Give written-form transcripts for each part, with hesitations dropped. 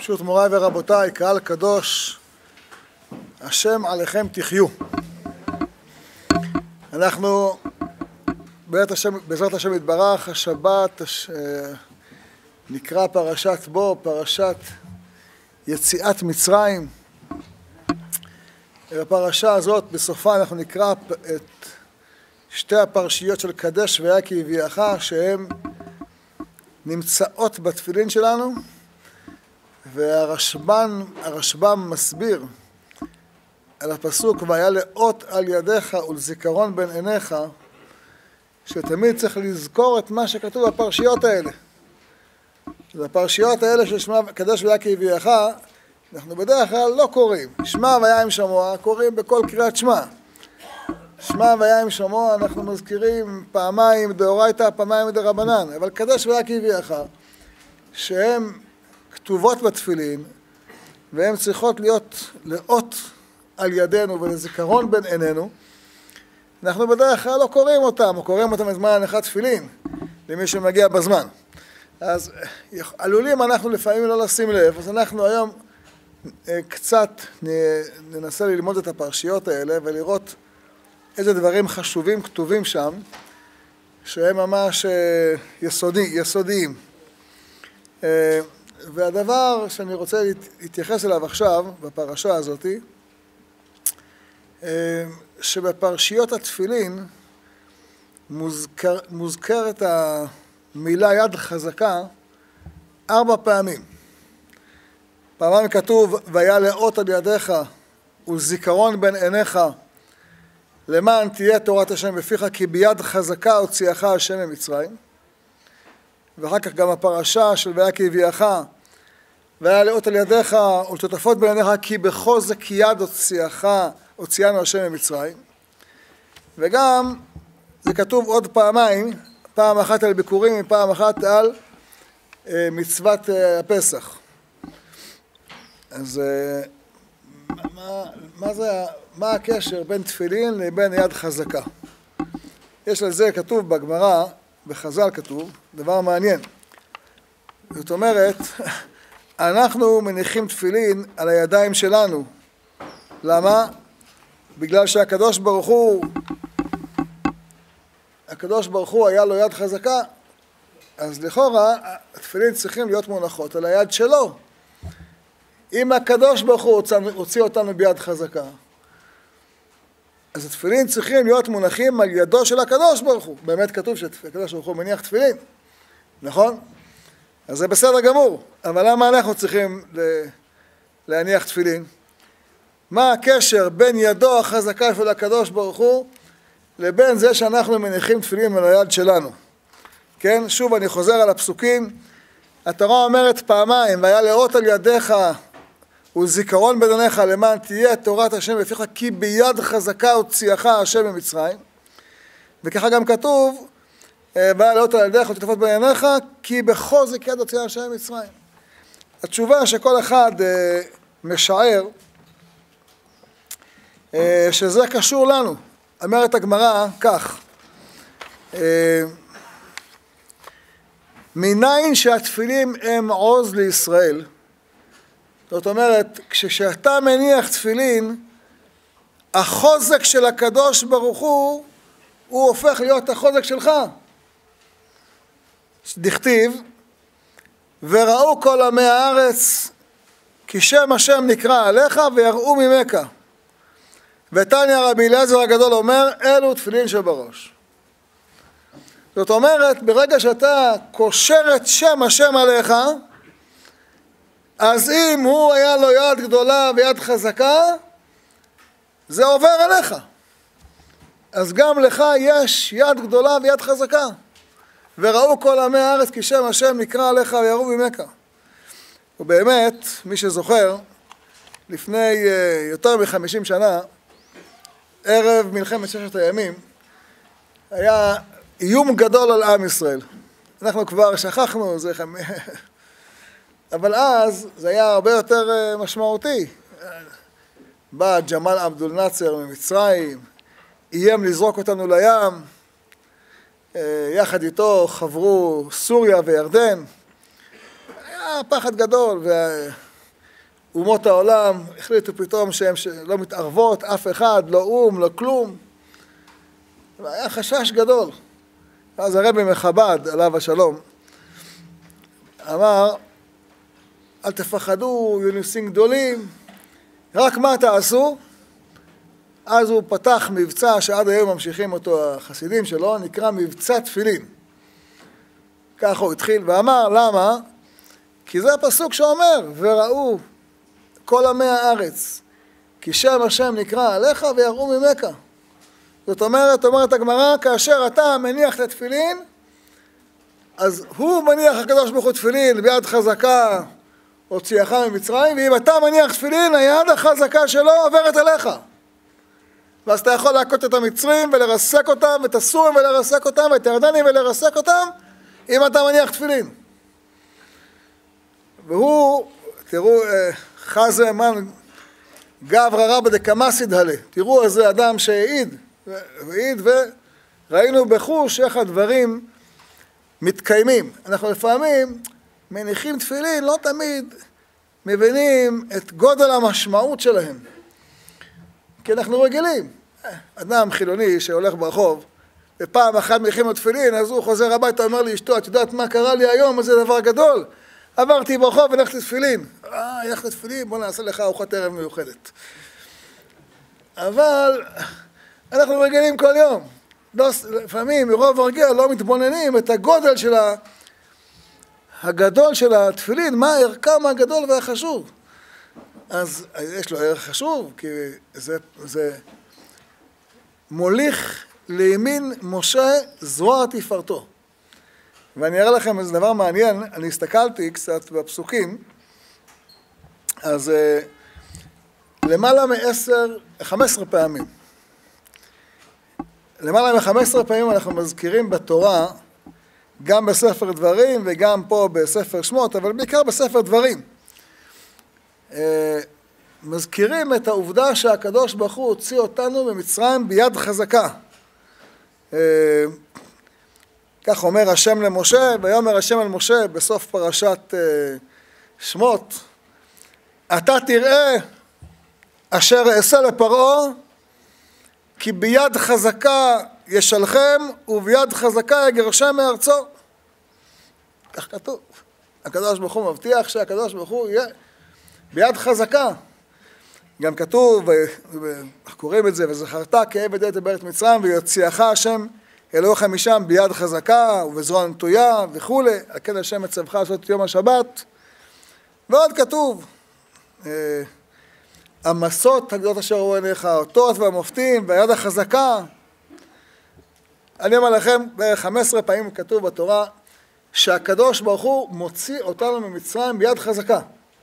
פשוט מוריי ורבותיי, קהל קדוש, השם עליכם תחיו. אנחנו בעזרת השם יתברך, השבת נקרא פרשת בו, פרשת יציאת מצרים. בפרשה הזאת בסופה אנחנו נקרא את שתי הפרשיות של קדש והיה כי הביאך, שהן נמצאות בתפילין שלנו, והרשב"ם מסביר על הפסוק והיה לאות על ידיך ולזיכרון בין עיניך, שתמיד צריך לזכור את מה שכתוב בפרשיות האלה. בפרשיות האלה של שמע קדש והיה כי הביאך אנחנו בדרך כלל לא קוראים. שמע והיה עם שמוע קוראים בכל קריאת שמע. שמע והיה עם שמוע אנחנו מזכירים פעמיים דאורייתא פעמיים דרבנן, אבל קדש והיה כי הביאך שהן כתובות בתפילין והן צריכות להיות לאות על ידינו ולזיכרון בין עינינו, אנחנו בדרך כלל לא קוראים אותם, או קוראים אותם בזמן הנחת תפילין למי שמגיע בזמן. אז עלולים אנחנו לפעמים לא לשים לב, אז אנחנו היום קצת ננסה ללמוד את הפרשיות האלה ולראות איזה דברים חשובים כתובים שם, שהם ממש יסודיים. והדבר שאני רוצה להתייחס אליו עכשיו בפרשה הזאת, שבפרשיות התפילין מוזכרת המילה יד חזקה 4 פעמים. פעמיים כתוב והיה לאות על ידיך ולזיכרון בין עיניך למען תהיה תורת השם בפיך כי ביד חזקה הוציאך השם ממצרים. ואחר כך גם הפרשה של והיה כי הביאך והיה לאות על ידיך ולטוטפות בין עיניך כי בחוזק יד הוציאנו השם ממצרים. וגם זה כתוב עוד פעמיים, פעם אחת על ביקורים ופעם אחת על מצוות הפסח. אז מה הקשר בין תפילין לבין יד חזקה? יש לזה כתוב בגמרא, בחז"ל כתוב, דבר מעניין. זאת אומרת, אנחנו מניחים תפילין על הידיים שלנו. למה? בגלל שהקדוש ברוך הוא היה לו יד חזקה, אז לכאורה התפילין צריכים להיות מונחות על היד שלו. אם הקדוש ברוך הוא הוציא אותנו ביד חזקה, אז התפילין צריכים להיות מונחים על ידו של הקדוש ברוך הוא. באמת כתוב שהקדוש ברוך הוא מניח תפילין, נכון? אז זה בסדר גמור, אבל למה אנחנו צריכים להניח תפילין? מה הקשר בין ידו החזקה של הקדוש ברוך הוא לבין זה שאנחנו מניחים תפילין על היד שלנו? כן, שוב אני חוזר על הפסוקים. התורה אומרת פעמיים והיה לאות על ידיך ולזיכרון בין עיניך למען תהיה תורת השם בפיך כי ביד חזקה הוציאך השם ממצרים. וככה גם כתוב והיה לאות על ידיך ולטוטפות בין עיניך כי בחוזק יד הוציאה השם ממצרים. התשובה שכל אחד משער שזה קשור לנו. אומרת הגמרא כך, מניין שהתפילים הם עוז לישראל. זאת אומרת, כשאתה מניח תפילין, החוזק של הקדוש ברוך הוא הופך להיות החוזק שלך. דכתיב, וראו כל עמי הארץ, כי שם השם נקרא עליך ויראו ממך. ותניא רבי אליעזר הגדול אומר, אלו תפילין שבראש. זאת אומרת, ברגע שאתה קושר את שם השם עליך, אז אם הוא היה לו יד גדולה ויד חזקה, זה עובר אליך. אז גם לך יש יד גדולה ויד חזקה. וראו כל עמי הארץ כי שם השם נקרא עליך ויראו ממך. ובאמת, מי שזוכר, לפני יותר מ-50 שנה, ערב מלחמת 6 הימים, היה איום גדול על עם ישראל. אנחנו כבר שכחנו, אבל אז זה היה הרבה יותר משמעותי. בא ג'מאל עבד אל-נאצר ממצרים, איים לזרוק אותנו לים, יחד איתו חברו סוריה וירדן. היה פחד גדול, אומות העולם החליטו פתאום שהן לא מתערבות, אף אחד, לא אום, לא כלום. והיה חשש גדול. אז הרבי מחב"ד, עליו השלום, אמר, אל תפחדו, יהיו ניסים גדולים, רק מה תעשו? אז הוא פתח מבצע שעד היום ממשיכים אותו החסידים שלו, נקרא מבצע תפילין. ככה הוא התחיל ואמר, למה? כי זה הפסוק שאומר, וראו כל עמי הארץ, כי שם השם נקרא עליך ויראו ממך. זאת אומרת הגמרא, כאשר אתה מניח את התפילין, אז הוא מניח הקדוש ברוך הוא תפילין ביד חזקה, הוציאך ממצרים, ואם אתה מניח תפילין, היד החזקה שלו עוברת אליך. ואז אתה יכול להכות את המצרים ולרסק אותם, ואת הסורים ולרסק אותם, ואת הירדנים ולרסק אותם, אם אתה מניח תפילין. והוא, תראו, חזה מן גברא רבא דקמא דהלה. תראו איזה אדם שהעיד, וראינו בחוש איך הדברים מתקיימים. אנחנו לפעמים מניחים תפילין, לא תמיד מבינים את גודל המשמעות שלהם. כי אנחנו רגילים. אדם חילוני שהולך ברחוב, ופעם אחת מניחים לו תפילין, אז הוא חוזר הביתה, אומר לי, אשתו, את יודעת מה קרה לי היום? זה דבר גדול. עברתי ברחוב והלכתי תפילין. הלכת תפילין, בוא נעשה לך ארוחת ערב מיוחדת. אבל אנחנו רגילים כל יום. לפעמים מרוב הרגיע לא מתבוננים את הגודל הגדול של התפילין, מה ערכם הגדול והחשוב. אז יש לו ערך חשוב, כי זה מוליך לימין משה זרוע תפארתו. ואני אראה לכם איזה דבר מעניין, אני הסתכלתי קצת בפסוקים, אז למעלה מ-15 פעמים. למעלה מ-15 פעמים אנחנו מזכירים בתורה, גם בספר דברים וגם פה בספר שמות, אבל בעיקר בספר דברים. מזכירים את העובדה שהקדוש ברוך הוא הוציא אותנו ממצרים ביד חזקה. כך אומר השם למשה, ויאמר השם אל משה בסוף פרשת שמות, אתה תראה אשר אעשה לפרעה, כי ביד חזקה ישלחם וביד חזקה יגרשם מארצו. כך כתוב. הקדוש ברוך הוא מבטיח שהקדוש ברוך הוא יהיה ביד חזקה. גם כתוב, קוראים את זה, וזכרת כעבד הייתם בארץ מצרים, ויוציאך השם אלוהיך משם ביד חזקה ובזרוע נטויה וכו', על כן השם מצווך לעשות את יום השבת. ועוד כתוב, המסות הגדולות אשר ראו עיניך, האותות והמופתים והיד החזקה. אני אומר לכם, בערך 15 פעמים כתוב בתורה, שהקדוש ברוך הוא מוציא אותנו ממצרים ביד חזקה.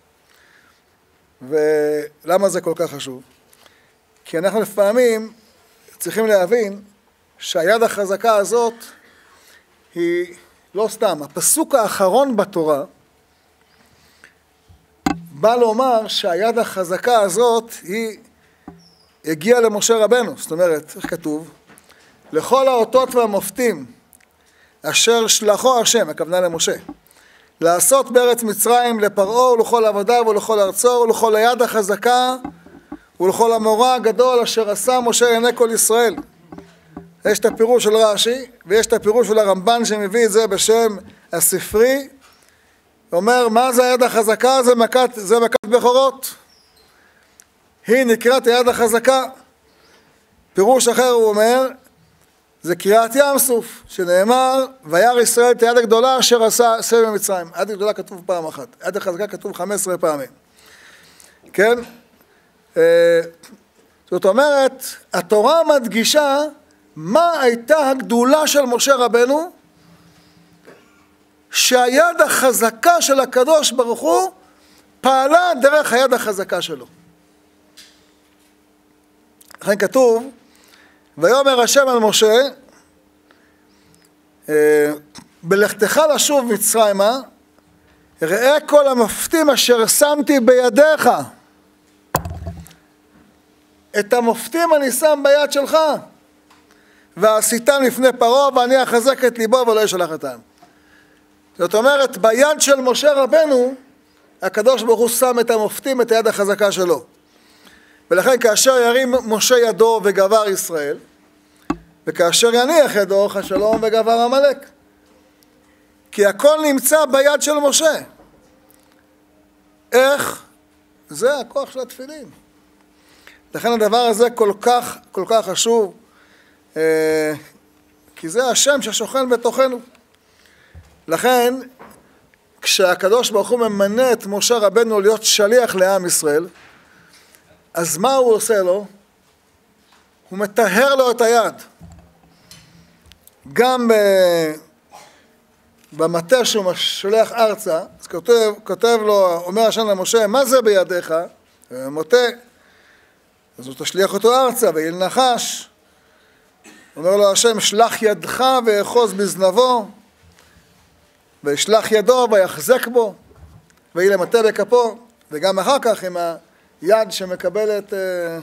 ולמה זה כל כך חשוב? כי אנחנו לפעמים צריכים להבין שהיד החזקה הזאת היא לא סתם. הפסוק האחרון בתורה בא לומר שהיד החזקה הזאת היא הגיעה למשה רבנו. זאת אומרת, איך כתוב? לכל האותות והמופתים אשר שלחו השם, הכוונה למשה, לעשות בארץ מצרים לפרעה ולכל עבדיו ולכל ארצו ולכל היד החזקה ולכל המורא הגדול אשר עשה משה לעיני כל ישראל. יש את הפירוש של רש"י ויש את הפירוש של הרמב"ן שמביא את זה בשם הספרי. אומר, מה זה היד החזקה? זה מכת בכורות. היא נקראת היד החזקה. פירוש אחר הוא אומר, זה קריאת ים סוף, שנאמר, וירא ישראל את היד הגדולה אשר עשה במצרים. היד הגדולה כתוב פעם אחת, היד החזקה כתוב 15 פעמים. כן? זאת אומרת, התורה מדגישה מה הייתה הגדולה של משה רבנו, שהיד החזקה של הקדוש ברוך הוא פעלה דרך היד החזקה שלו. לכן כתוב, ויאמר השם אל משה, בלכתך לשוב מצרימה, ראה כל המופתים אשר שמתי בידיך. את המופתים אני שם ביד שלך, ועשיתם לפני פרעה, ואני אחזק את ליבו ולא ישלח אותם. זאת אומרת, ביד של משה רבנו הקדוש ברוך הוא שם את המופתים, את היד החזקה שלו. ולכן כאשר ירים משה ידו וגבר ישראל, וכאשר יניח ידו חס שלום וגבר עמלק. כי הכל נמצא ביד של משה. איך? זה הכוח של התפילין. לכן הדבר הזה כל כך חשוב, כי זה השם ששוכן בתוכנו. לכן, כשהקדוש ברוך הוא ממנה את משה רבנו להיות שליח לעם ישראל, אז מה הוא עושה לו? הוא מטהר לו את היד. גם במטה שהוא שולח ארצה, אז כותב לו, אומר השם למשה, מה זה בידיך? מטה. אז הוא תשליח אותו ארצה, ויהי נחש. אומר לו השם, שלח ידך ואחוז בזנבו, וישלח ידו ויחזק בו, ויהי למטה בכפו, וגם אחר כך עם היד שמקבלת,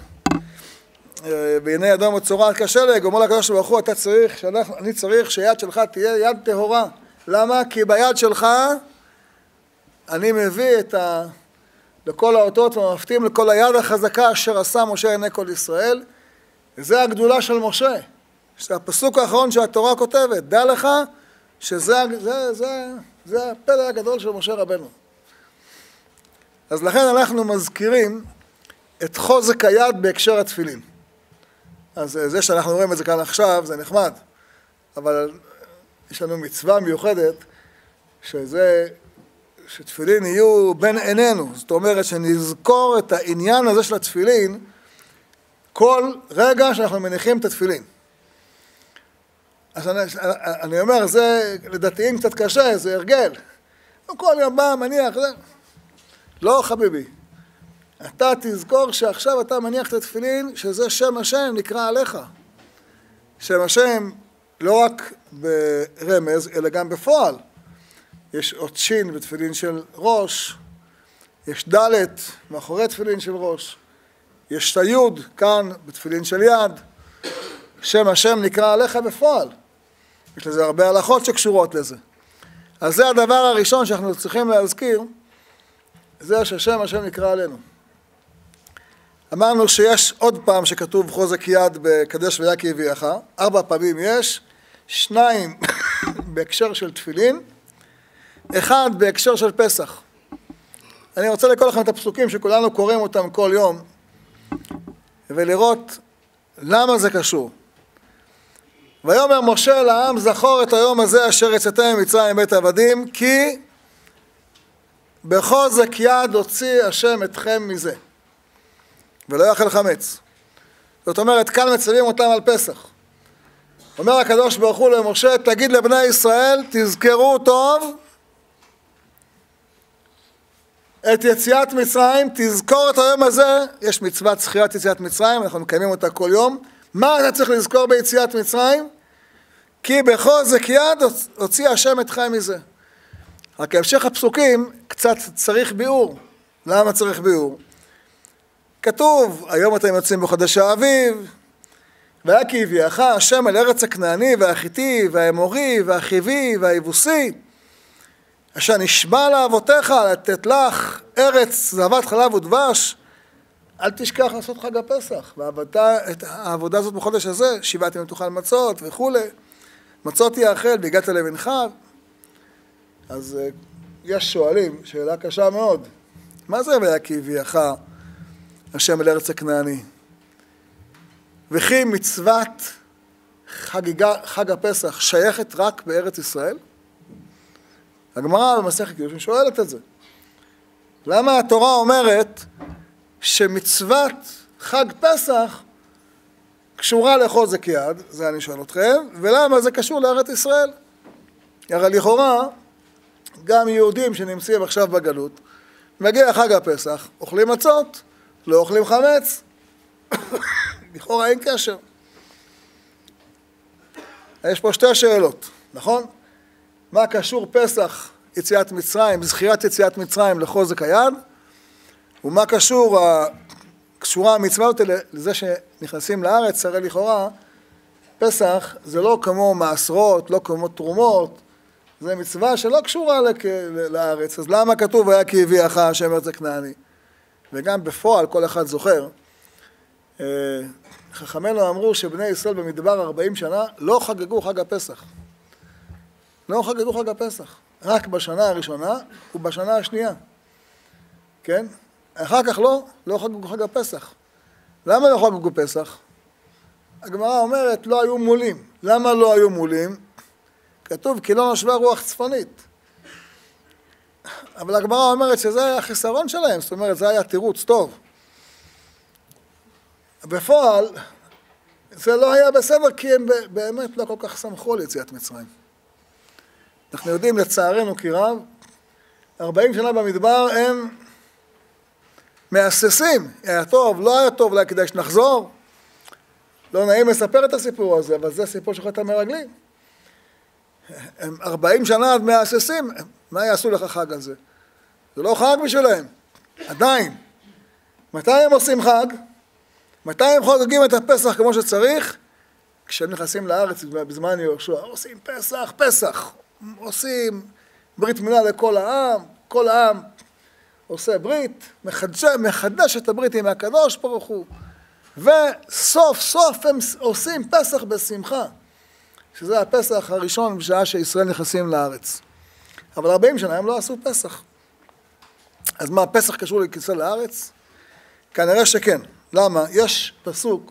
והנה ידו מצורעת כשלג, אומר לקדוש ברוך הוא, אני צריך שיד שלך תהיה יד טהורה. למה? כי ביד שלך אני מביא לכל האותות והמפתים, לכל היד החזקה אשר עשה משה עיני כל ישראל. וזה הגדולה של משה. זה הפסוק האחרון שהתורה כותבת. דע לך שזה הפלא הגדול של משה רבנו. אז לכן אנחנו מזכירים את חוזק היד בהקשר התפילין. אז זה שאנחנו רואים את זה כאן עכשיו, זה נחמד. אבל יש לנו מצווה מיוחדת, שתפילין יהיו בין עינינו. זאת אומרת שנזכור את העניין הזה של התפילין, כל רגע שאנחנו מניחים את התפילין. אז אני אומר, זה לדתיים קצת קשה, זה הרגל. כל יום בא, מניח, זה. לא חביבי. אתה תזכור שעכשיו אתה מניח את התפילין, שזה שם השם נקרא עליך. שם השם לא רק ברמז, אלא גם בפועל. יש עוד שין בתפילין של ראש, יש ד' מאחורי תפילין של ראש, יש את היוד כאן בתפילין של יד. שם השם נקרא עליך בפועל. יש לזה הרבה הלכות שקשורות לזה. אז זה הדבר הראשון שאנחנו צריכים להזכיר, זה ששם השם נקרא עלינו. אמרנו שיש עוד פעם שכתוב חוזק יד בקדש ויקי אביך, 4 פעמים יש, 2 בהקשר של תפילין, 1 בהקשר של פסח. אני רוצה לקרוא לכם את הפסוקים שכולנו קוראים אותם כל יום, ולראות למה זה קשור. ויאמר משה לעם, זכור את היום הזה אשר יצאתם ממצרים בית עבדים, כי בחוזק יד הוציא השם אתכם מזה, ולא יאכל חמץ. זאת אומרת, כאן מצווים אותם על פסח. אומר הקדוש ברוך הוא למשה, תגיד לבני ישראל, תזכרו טוב את יציאת מצרים, תזכור את היום הזה. יש מצוות זכירת יציאת מצרים, אנחנו מקיימים אותה כל יום. מה אתה צריך לזכור ביציאת מצרים? כי בחוזק יד הוציא השם אתכם מזה. רק המשך הפסוקים קצת צריך ביאור. למה צריך ביאור? כתוב, היום אתם יוצאים בחודש האביב, ויקי הביאך השם אל ארץ הכנעני והחיתי והאמורי והחיבי והיבוסי, אשר נשבע לאבותיך לתת לך ארץ זבת חלב ודבש. אל תשכח לעשות חג הפסח, את העבודה הזאת בחודש הזה, 7 ימים תאכל מצות וכו'. מצות יאכל והגעת לבנך. אז יש שואלים, שאלה קשה מאוד, מה זה ויקי הביאך השם אל ארץ הכנעני? וכי מצוות חג הפסח שייכת רק בארץ ישראל? הגמרא במסכת קידושין שואלת את זה. למה התורה אומרת שמצוות חג פסח קשורה לחוזק יד? זה אני שואל אתכם. ולמה זה קשור לארץ ישראל? הרי לכאורה גם יהודים שנמצאים עכשיו בגלות, מגיע חג הפסח, אוכלים מצות, לא אוכלים חמץ, לכאורה אין קשר. יש פה 2 שאלות, נכון? מה קשור פסח, יציאת מצרים, זכירת יציאת מצרים לחוזק היד, ומה קשורה המצווה לזה שנכנסים לארץ? הרי לכאורה פסח זה לא כמו מעשרות, לא כמו תרומות, זו מצווה שלא קשורה לארץ, אז למה כתוב היה כי הביאך השם ארץ הכנעני? וגם בפועל כל אחד זוכר, חכמינו אמרו שבני ישראל במדבר 40 שנה לא חגגו חג הפסח. לא חגגו חג הפסח. רק בשנה הראשונה ובשנה השנייה. כן? אחר כך לא חגגו חג הפסח. למה לא חגגו פסח? הגמרא אומרת לא היו מולים. למה לא היו מולים? כתוב כי לא נשבה רוח צפונית. אבל הגמרא אומרת שזה היה החיסרון שלהם, זאת אומרת זה היה תירוץ טוב. בפועל זה לא היה בסדר כי הם באמת לא כל כך שמחו על יציאת מצרים. אנחנו יודעים לצערנו כי רב, 40 שנה במדבר הם מהססים, היה טוב, לא היה טוב, אולי כדאי שנחזור. לא נעים לספר את הסיפור הזה, אבל זה סיפור של חטא המרגלים. הם 40 שנה עד מהססים, מה יעשו לך חג על זה? זה לא חג בשבילהם, עדיין. מתי הם עושים חג? מתי הם חוגגים את הפסח כמו שצריך? כשהם נכנסים לארץ בזמן יהושע, עושים פסח, עושים ברית מילה לכל העם, כל העם עושה ברית, מחדש את הברית עם הקדוש ברוך הוא, וסוף סוף הם עושים פסח בשמחה, שזה הפסח הראשון בשעה שישראל נכנסים לארץ. אבל 40 שנה הם לא עשו פסח. אז מה, פסח קשור לכניסה לארץ? כנראה שכן. למה? יש פסוק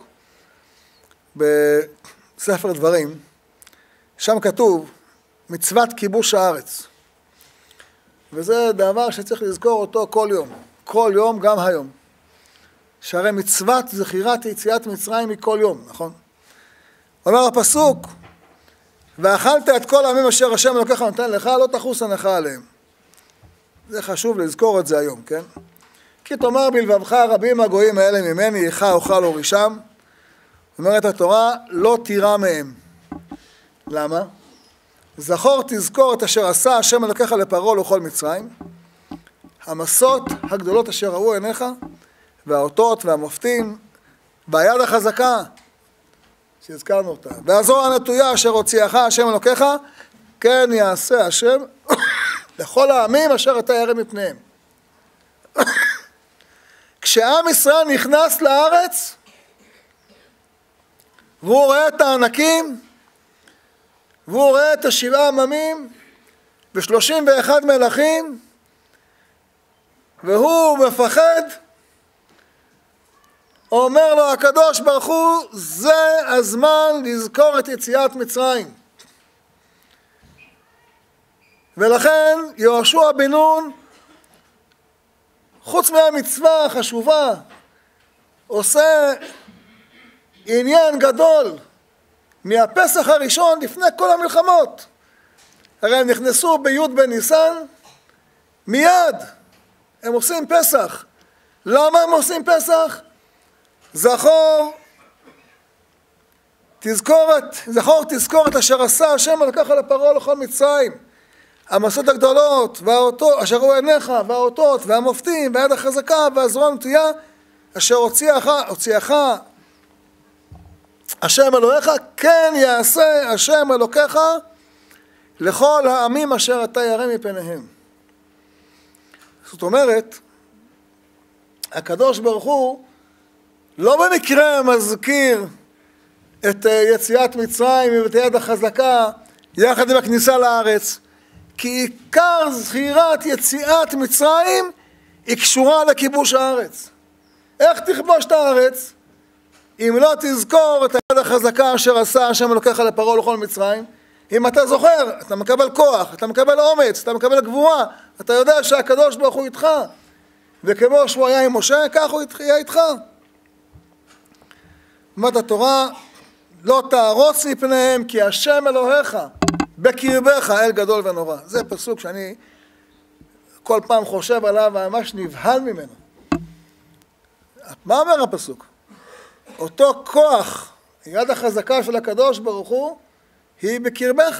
בספר דברים, שם כתוב מצוות כיבוש הארץ. וזה דבר שצריך לזכור אותו כל יום גם היום. שהרי מצוות זכירת יציאת מצרים מכל יום, נכון? אומר הפסוק, ואכלת את כל העמים אשר השם אלוקיך נותן לך, לא תחוס הנך עליהם. זה חשוב לזכור את זה היום, כן? כי תאמר בלבבך רבים הגויים האלה ממני, איכה אוכל הורישם. אומרת התורה, לא תירא מהם. למה? זכור תזכור את אשר עשה השם אלוקיך לפרעה לכל מצרים, המסות הגדולות אשר ראו עיניך, והאותות והמופתים, והיד החזקה, שהזכרנו אותה, והזרוע הנטויה אשר הוציאך השם אלוקיך, כן יעשה השם לכל העמים אשר אתה ירא מפניהם. כשעם ישראל נכנס לארץ, והוא רואה את הענקים, והוא רואה את 7 עממים, ו31 מלכים, והוא מפחד, אומר לו הקדוש ברוך הוא, זה הזמן לזכור את יציאת מצרים. ולכן יהושע בן נון, חוץ מהמצווה החשובה, עושה עניין גדול מהפסח הראשון לפני כל המלחמות. הרי הם נכנסו בי' בניסן, מיד הם עושים פסח. למה הם עושים פסח? זכור תזכור את אשר עשה השם אלוקיך לפרעה לכל מצרים. המסות הגדולות והאותות אשר ראו עיניך, והאותות והמופתים והיד החזקה והזרוע הנטויה אשר הוציאך השם אלוהיך, כן יעשה השם אלוקיך לכל העמים אשר אתה ירא מפניהם. זאת אומרת, הקדוש ברוך הוא לא במקרה מזכיר את יציאת מצרים ואת היד החזקה יחד עם הכניסה לארץ, כי עיקר זכירת יציאת מצרים היא קשורה לכיבוש הארץ. איך תכבוש את הארץ? אם לא תזכור את היד החזקה אשר עשה השם אלוקיך לפרעה לכל מצרים, אם אתה זוכר, אתה מקבל כוח, אתה מקבל אומץ, אתה מקבל גבורה, אתה יודע שהקדוש ברוך הוא איתך, וכמו שהוא היה עם משה, כך הוא יהיה איתך. אומרת התורה, לא תהרוס מפניהם, כי השם אלוהיך בקרבך אל גדול ונורא. זה פסוק שאני כל פעם חושב עליו וממש נבהל ממנו. מה אומר הפסוק? אותו כוח, יד החזקה של הקדוש ברוך הוא, היא בקרבך.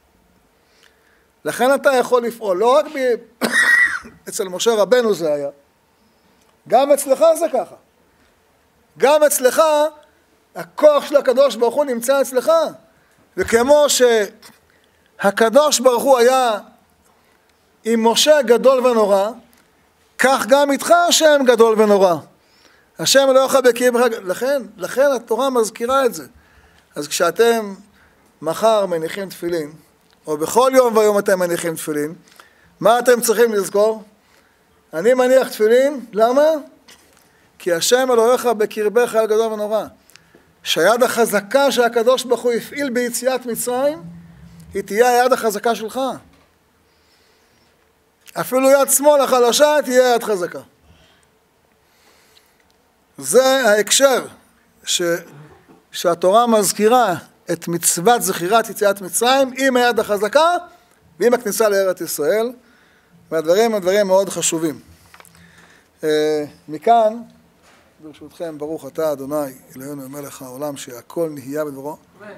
לכן אתה יכול לפעול, לא רק אצל משה רבנו זה היה, גם אצלך זה ככה. גם אצלך הכוח של הקדוש ברוך הוא נמצא אצלך. וכמו הקדוש ברוך הוא היה עם משה גדול ונורא, כך גם איתך השם גדול ונורא. השם אלוהיך בקרבך, לכן התורה מזכירה את זה. אז כשאתם מחר מניחים תפילין, או בכל יום ויום אתם מניחים תפילין, מה אתם צריכים לזכור? אני מניח תפילין, למה? כי השם אלוהיך בקרבך היה גדול ונורא. שהיד החזקה שהקדוש ברוך הוא הפעיל ביציאת מצרים, היא תהיה היד החזקה שלך. אפילו יד שמאל החלשה תהיה יד חזקה. זה ההקשר שהתורה מזכירה את מצוות זכירת יציאת מצרים עם היד החזקה ועם הכניסה לארץ ישראל, והדברים הם דברים מאוד חשובים. מכאן, ברשותכם, ברוך אתה אדוני אלוהינו מלך העולם שהכל נהיה בדברו.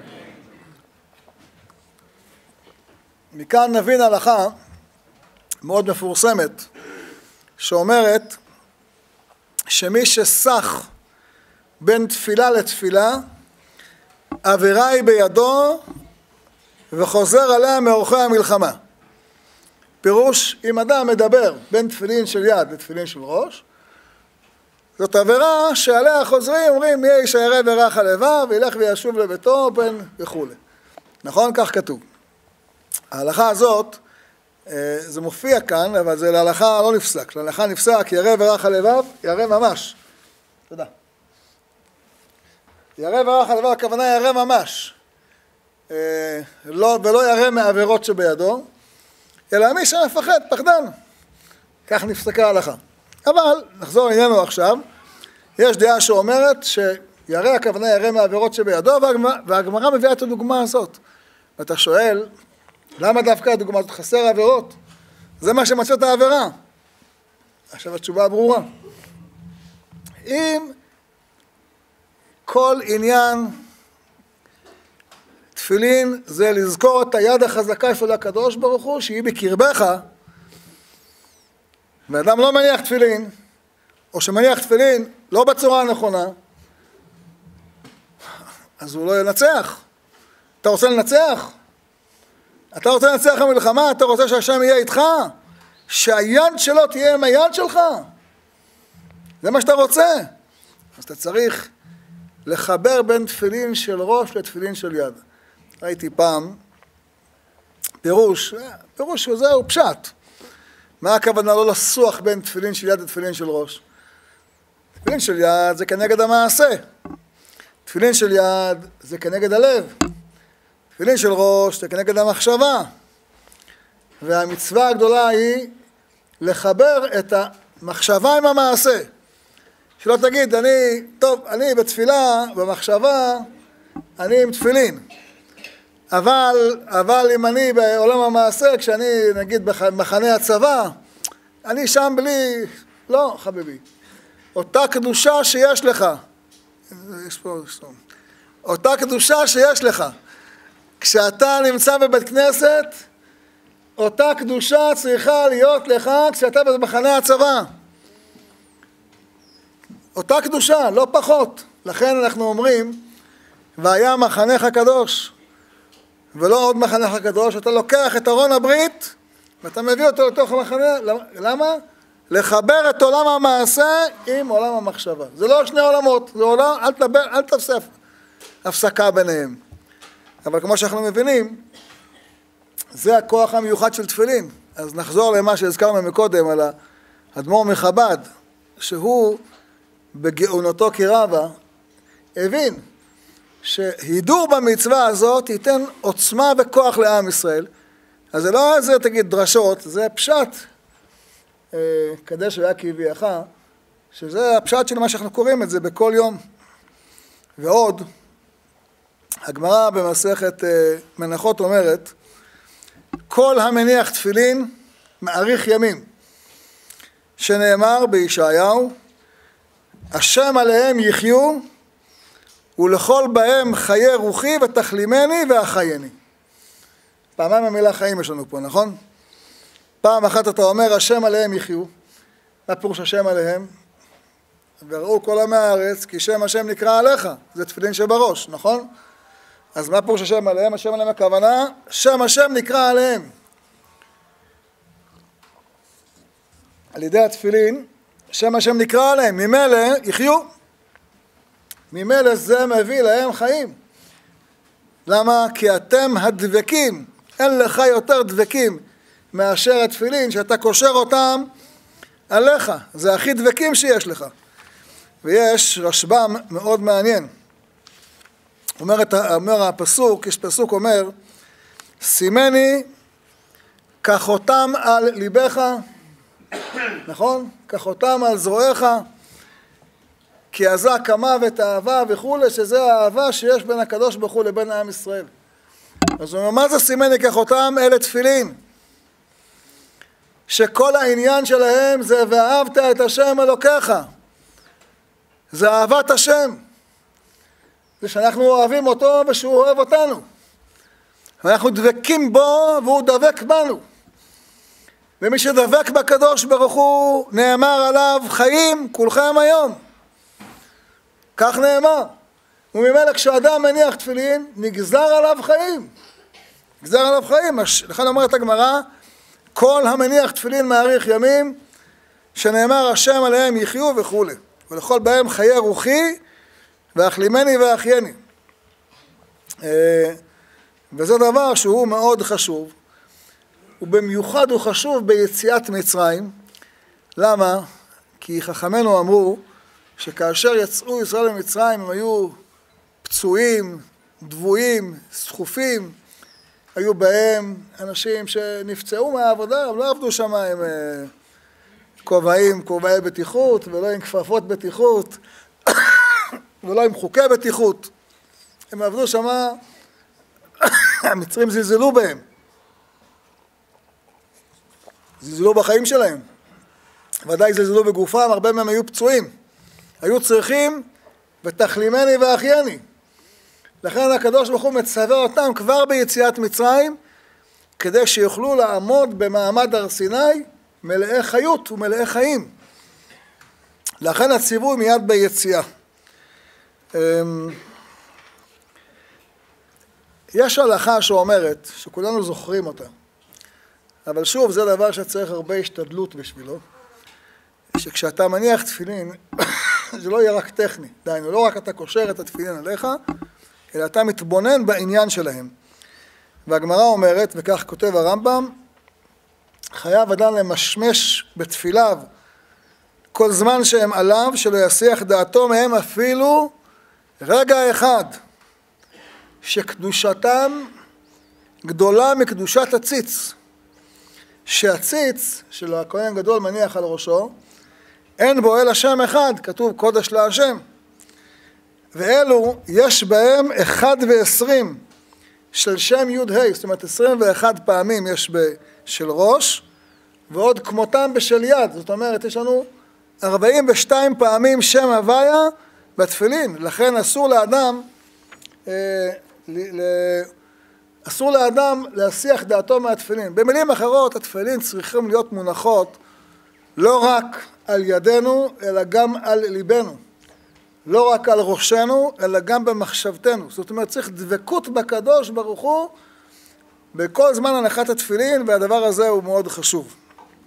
מכאן נבין הלכה מאוד מפורסמת שאומרת שמי שסח בין תפילה לתפילה, עבירה היא בידו וחוזר עליה מאורחי המלחמה. פירוש, אם אדם מדבר בין תפילין של יד לתפילין של ראש, זאת עבירה שעליה חוזרים, אומרים יהיה איש הירא ורך הלבב וילך וישוב לביתו בן וכו'. נכון? כך כתוב. ההלכה הזאת, זה מופיע כאן, אבל זה להלכה לא נפסק. להלכה נפסק ירא ורך הלבב, ירא ממש. תודה. ירא ורך הלבב, הכוונה ירא ממש. ולא ירא מעבירות שבידו, אלא מי שמפחד, פחדן. כך נפסקה ההלכה. אבל, נחזור לענייננו עכשיו, יש דעה שאומרת שירא הכוונה ירא מעבירות שבידו, והגמרא מביאה את הדוגמה הזאת. ואתה שואל, למה דווקא הדוגמה הזאת? חסר עבירות? זה מה שמצא את העבירה. עכשיו התשובה ברורה. אם כל עניין תפילין זה לזכור את היד החזקה של הקדוש ברוך הוא, שהיא בקרבך, ואדם לא מניח תפילין, או שמניח תפילין לא בצורה הנכונה, אז הוא לא ינצח. אתה רוצה לנצח? אתה רוצה לנצח במלחמה? אתה רוצה שהשם יהיה איתך? שהיד שלו תהיה עם היד שלך? זה מה שאתה רוצה. אז אתה צריך לחבר בין תפילין של ראש לתפילין של יד. ראיתי פעם פירוש שזהו פשט. מה הכוונה לא לסוח בין תפילין של יד לתפילין של ראש? תפילין של יד זה כנגד המעשה. תפילין של יד זה כנגד הלב. תפילין של ראש זה כנגד המחשבה. והמצווה הגדולה היא לחבר את המחשבה עם המעשה. שלא תגיד, אני בתפילה, במחשבה, אני עם תפילין. אבל אם אני בעולם המעשה, כשאני נגיד במחנה הצבא, אני שם בלי, לא חביבי. אותה קדושה שיש לך, אותה קדושה שיש לך, כשאתה נמצא בבית כנסת, אותה קדושה צריכה להיות לך כשאתה במחנה הצבא. אותה קדושה, לא פחות. לכן אנחנו אומרים, והיה מחנך קדוש, ולא עוד מחנך קדוש, אתה לוקח את ארון הברית, ואתה מביא אותו לתוך המחנה, למה? לחבר את עולם המעשה עם עולם המחשבה. זה לא שני עולמות, זה עולם, אל תעשה הפסקה ביניהם. אבל כמו שאנחנו מבינים, זה הכוח המיוחד של תפילין. אז נחזור למה שהזכרנו מקודם, על האדמו"ר מחב"ד, שהוא בגאונותו כרבה, הבין שהידור במצווה הזאת ייתן עוצמה וכוח לעם ישראל. אז זה לא איזה, תגיד, דרשות, זה פשט, קדש והיה כהביאך, שזה הפשט של מה שאנחנו קוראים את זה בכל יום. ועוד, הגמרא במסכת מנחות אומרת, כל המניח תפילין מאריך ימים, שנאמר בישעיהו, השם עליהם יחיו, ולכל בהם חיי רוחי ותחלימני ואחייני. פעמיים המילה חיים יש לנו פה, נכון? פעם אחת אתה אומר, השם עליהם יחיו. מה פירוש השם עליהם? וראו כל עמי הארץ, כי שם השם נקרא עליך. זה תפילין שבראש, נכון? אז מה פירוש השם עליהם? השם עליהם הכוונה, שם השם נקרא עליהם. על ידי התפילין, שם השם נקרא עליהם, ממילא יחיו. ממילא זה מביא להם חיים. למה? כי אתם הדבקים, אין לך יותר דבקים מאשר התפילין, שאתה קושר אותם עליך. זה הכי דבקים שיש לך. ויש רשב"ם מאוד מעניין. אומר הפסוק, יש פסוק אומר, שימני כחותם על ליבך, נכון? כחותם על זרועך, כי עזק המוות אהבה וכו', שזה האהבה שיש בין הקדוש ברוך הוא לבין עם ישראל. אז הוא אומר, מה זה שימני כחותם? אלה תפילין. שכל העניין שלהם זה ואהבת את השם אלוקיך. זה אהבת השם. זה שאנחנו אוהבים אותו ושהוא אוהב אותנו. ואנחנו דבקים בו והוא דבק בנו. ומי שדבק בקדוש ברוך הוא נאמר עליו חיים כולכם היום. כך נאמר. וממילא כשאדם מניח תפילין נגזר עליו חיים. נגזר עליו חיים. לכן אומרת הגמרא, כל המניח תפילין מאריך ימים, שנאמר השם עליהם יחיו וכו'. ולכל בהם חיי רוחי ואכלימני ואחייני. וזה דבר שהוא מאוד חשוב, ובמיוחד הוא חשוב ביציאת מצרים. למה? כי חכמינו אמרו שכאשר יצאו ישראל ממצרים הם היו פצועים, דבויים, סחופים, היו בהם אנשים שנפצעו מהעבודה, הם לא עבדו שם עם כובעי בטיחות, ולא עם כפפות בטיחות, ולא עם חוקי בטיחות. הם עבדו שם, המצרים זלזלו בהם. זלזלו בחיים שלהם. ודאי זלזלו בגופם, הרבה מהם היו פצועים. היו צריכים ותכלימני ואחייני. לכן הקדוש ברוך הוא מצווה אותם כבר ביציאת מצרים, כדי שיוכלו לעמוד במעמד הר סיני מלאי חיות ומלאי חיים. לכן הציווי מיד ביציאה. יש הלכה שאומרת, שכולנו זוכרים אותה, אבל שוב זה דבר שצריך הרבה השתדלות בשבילו, שכשאתה מניח תפילין, זה לא יהיה רק טכני, דיינו, לא רק אתה קושר את התפילין עליך, אלא אתה מתבונן בעניין שלהם. והגמרא אומרת, וכך כותב הרמב"ם, חייב אדם למשמש בתפיליו כל זמן שהם עליו, שלא יסיח דעתו מהם אפילו רגע אחד, שקדושתם גדולה מקדושת הציץ. שהציץ של הכהן גדול מניח על ראשו, אין בו אלא שם אחד, כתוב קודש להשם. ואלו יש בהם 21 של שם י' ה', זאת אומרת 21 פעמים יש של ראש, ועוד כמותם בשל יד, זאת אומרת יש לנו 42 פעמים שם הוויה בתפילין. לכן אסור לאדם להסיח דעתו מהתפילין. במילים אחרות, התפילין צריכים להיות מונחות לא רק על ידינו, אלא גם על ליבנו. לא רק על ראשנו, אלא גם במחשבתנו. זאת אומרת, צריך דבקות בקדוש ברוך הוא בכל זמן הנחת התפילין, והדבר הזה הוא מאוד חשוב.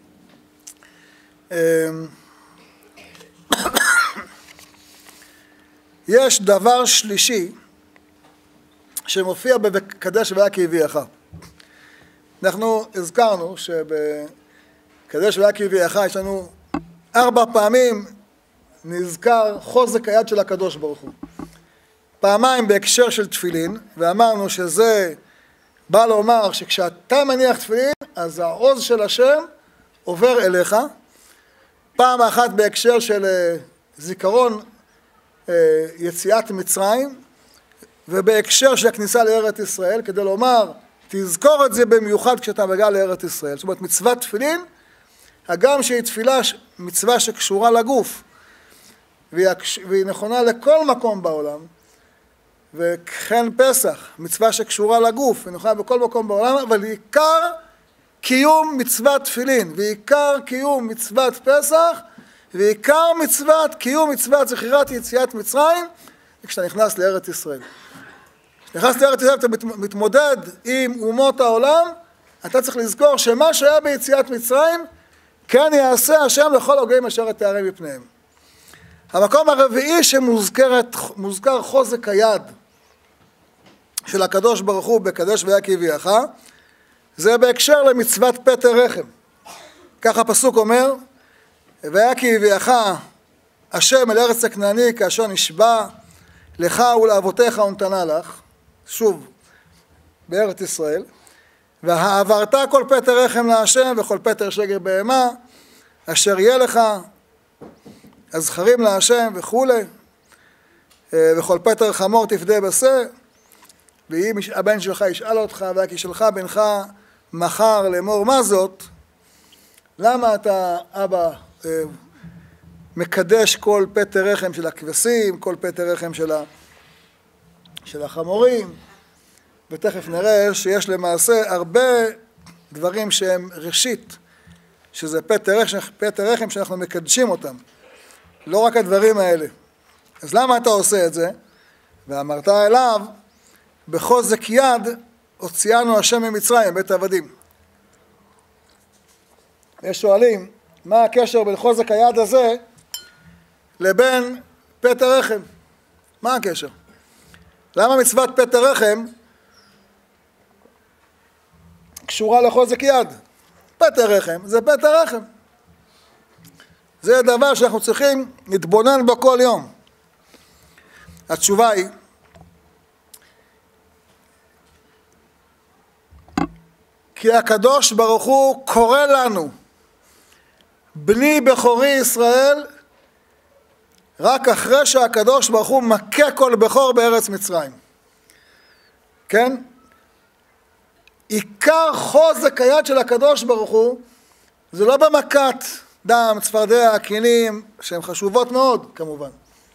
יש דבר שלישי שמופיע בקדש והיה כי הביאך. אנחנו הזכרנו שבקדש והיה כי הביאך יש לנו 4 פעמים נזכר חוזק היד של הקדוש ברוך הוא. פעמיים בהקשר של תפילין, ואמרנו שזה בא לומר שכשאתה מניח תפילין, אז העוז של השם עובר אליך. פעם אחת בהקשר של זיכרון יציאת מצרים, ובהקשר של הכניסה לארץ ישראל, כדי לומר, תזכור את זה במיוחד כשאתה מגיע לארץ ישראל. זאת אומרת, מצוות תפילין, הגם שהיא תפילה מצווה שקשורה לגוף, והיא נכונה לכל מקום בעולם, וכן פסח, מצווה שקשורה לגוף, היא נכונה בכל מקום בעולם, אבל עיקר קיום מצוות תפילין, ועיקר קיום מצוות פסח, ועיקר קיום מצוות זכירת יציאת מצרים, כשאתה נכנס לארץ ישראל. כשנכנס לארץ ישראל אתה מתמודד עם אומות העולם, אתה צריך לזכור שמה שהיה ביציאת מצרים, כן יעשה השם לכל הגויים אשר תערב מפניהם. המקום הרביעי שמוזכר חוזק היד של הקדוש ברוך הוא בקדש והיה כי הביאך, זה בהקשר למצוות פטר רחם. ככה הפסוק אומר, והיה כי הביאך השם אל ארץ הכנעני כאשר נשבע לך ולאבותיך ונתנה לך, שוב, בארץ ישראל, והעברת כל פטר רחם להשם וכל פטר שגר בהמה, אשר יהיה לך הזכרים להשם וכולי, וכל פטר חמור תפדה בשה, ואם הבן שלך ישאל אותך, והכי שלך בנך מחר לאמור מה זאת, למה אתה אבא מקדש כל פטר רחם של הכבשים, כל פטר רחם של החמורים, ותכף נראה שיש למעשה הרבה דברים שהם ראשית, שזה פטר רחם שאנחנו מקדשים אותם, לא רק הדברים האלה. אז למה אתה עושה את זה? ואמרת אליו, בחוזק יד הוציאנו השם ממצרים, בית העבדים. יש שואלים, מה הקשר בין חוזק היד הזה לבין פטר רחם? מה הקשר? למה מצוות פטר רחם קשורה לחוזק יד? פטר רחם זה פטר רחם. זה דבר שאנחנו צריכים להתבונן בו כל יום. התשובה היא, כי הקדוש ברוך הוא קורא לנו, בני בכורי ישראל, רק אחרי שהקדוש ברוך הוא מכה כל בכור בארץ מצרים. כן? עיקר חוזק היד של הקדוש ברוך הוא, זה לא במכת דם, צפרדע, קינים, שהן חשובות מאוד כמובן.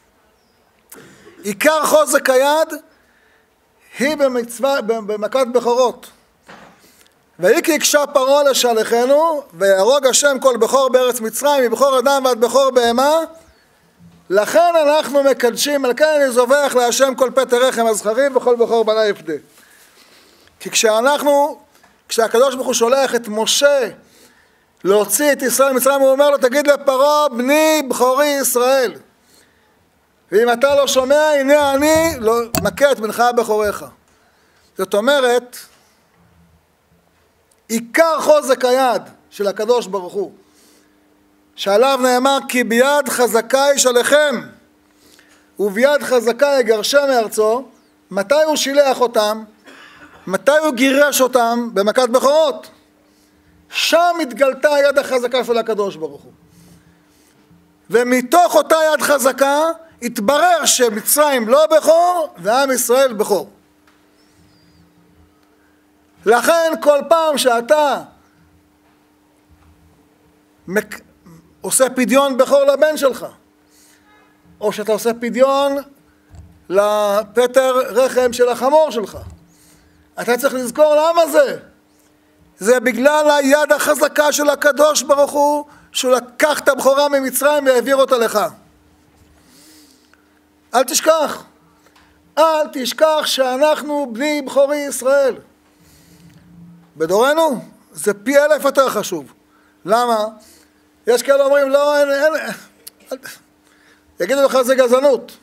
עיקר חוזק היד היא במכת בכורות. ויהי כי הקשה פרעה לשלחנו, ויהרוג השם כל בכור בארץ מצרים, מבכור אדם ועד בכור בהמה, לכן אנחנו מקדשים, על כן אני זובח להשם כל פטר רחם הזכרים וכל בכור בני יפדה. כי כשהקדוש ברוך הוא שולח את משה להוציא את ישראל ממצרים, הוא אומר לו, תגיד לפרעה, בני בכורי ישראל. ואם אתה לא שומע, הנה אני מכה את בנך בכוריך. זאת אומרת, עיקר חוזק היד של הקדוש ברוך הוא, שעליו נאמר, כי ביד חזקה ישלחם, וביד חזקה יגרשם מארצו, מתי הוא שילח אותם? מתי הוא גירש אותם? במכת בכורות. שם התגלתה היד החזקה של הקדוש ברוך הוא. ומתוך אותה יד חזקה, התברר שמצרים לא בכור, ועם ישראל בכור. לכן כל פעם שאתה עושה פדיון בכור לבן שלך, או שאתה עושה פדיון לפטר רחם של החמור שלך, אתה צריך לזכור למה זה. זה בגלל היד החזקה של הקדוש ברוך הוא, שהוא לקח את הבכורה ממצרים והעביר אותה לך. אל תשכח. אל תשכח שאנחנו בני בכורי ישראל. בדורנו זה פי 1000 יותר חשוב. למה? יש כאלה אומרים, לא, אין, יגידו לך זה גזענות.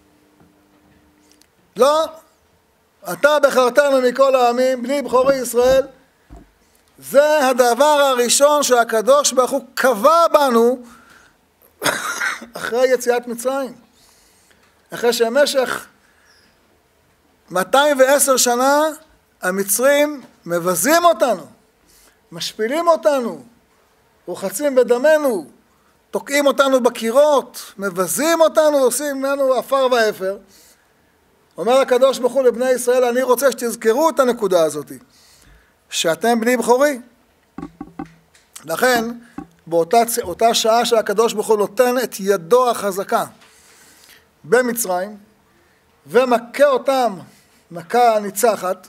לא, אתה בחרתנו מכל העמים, בני בכורי ישראל, זה הדבר הראשון שהקדוש ברוך הוא קבע בנו אחרי יציאת מצרים. אחרי שבמשך 210 שנה המצרים מבזים אותנו, משפילים אותנו, רוחצים בדמנו, תוקעים אותנו בקירות, מבזים אותנו, עושים לנו אפר ואפר. אומר הקדוש ברוך הוא לבני ישראל, אני רוצה שתזכרו את הנקודה הזאת, שאתם בני בכורי. לכן, באותה שעה שהקדוש ברוך הוא נותן את ידו החזקה במצרים, ומכה אותם מכה ניצחת,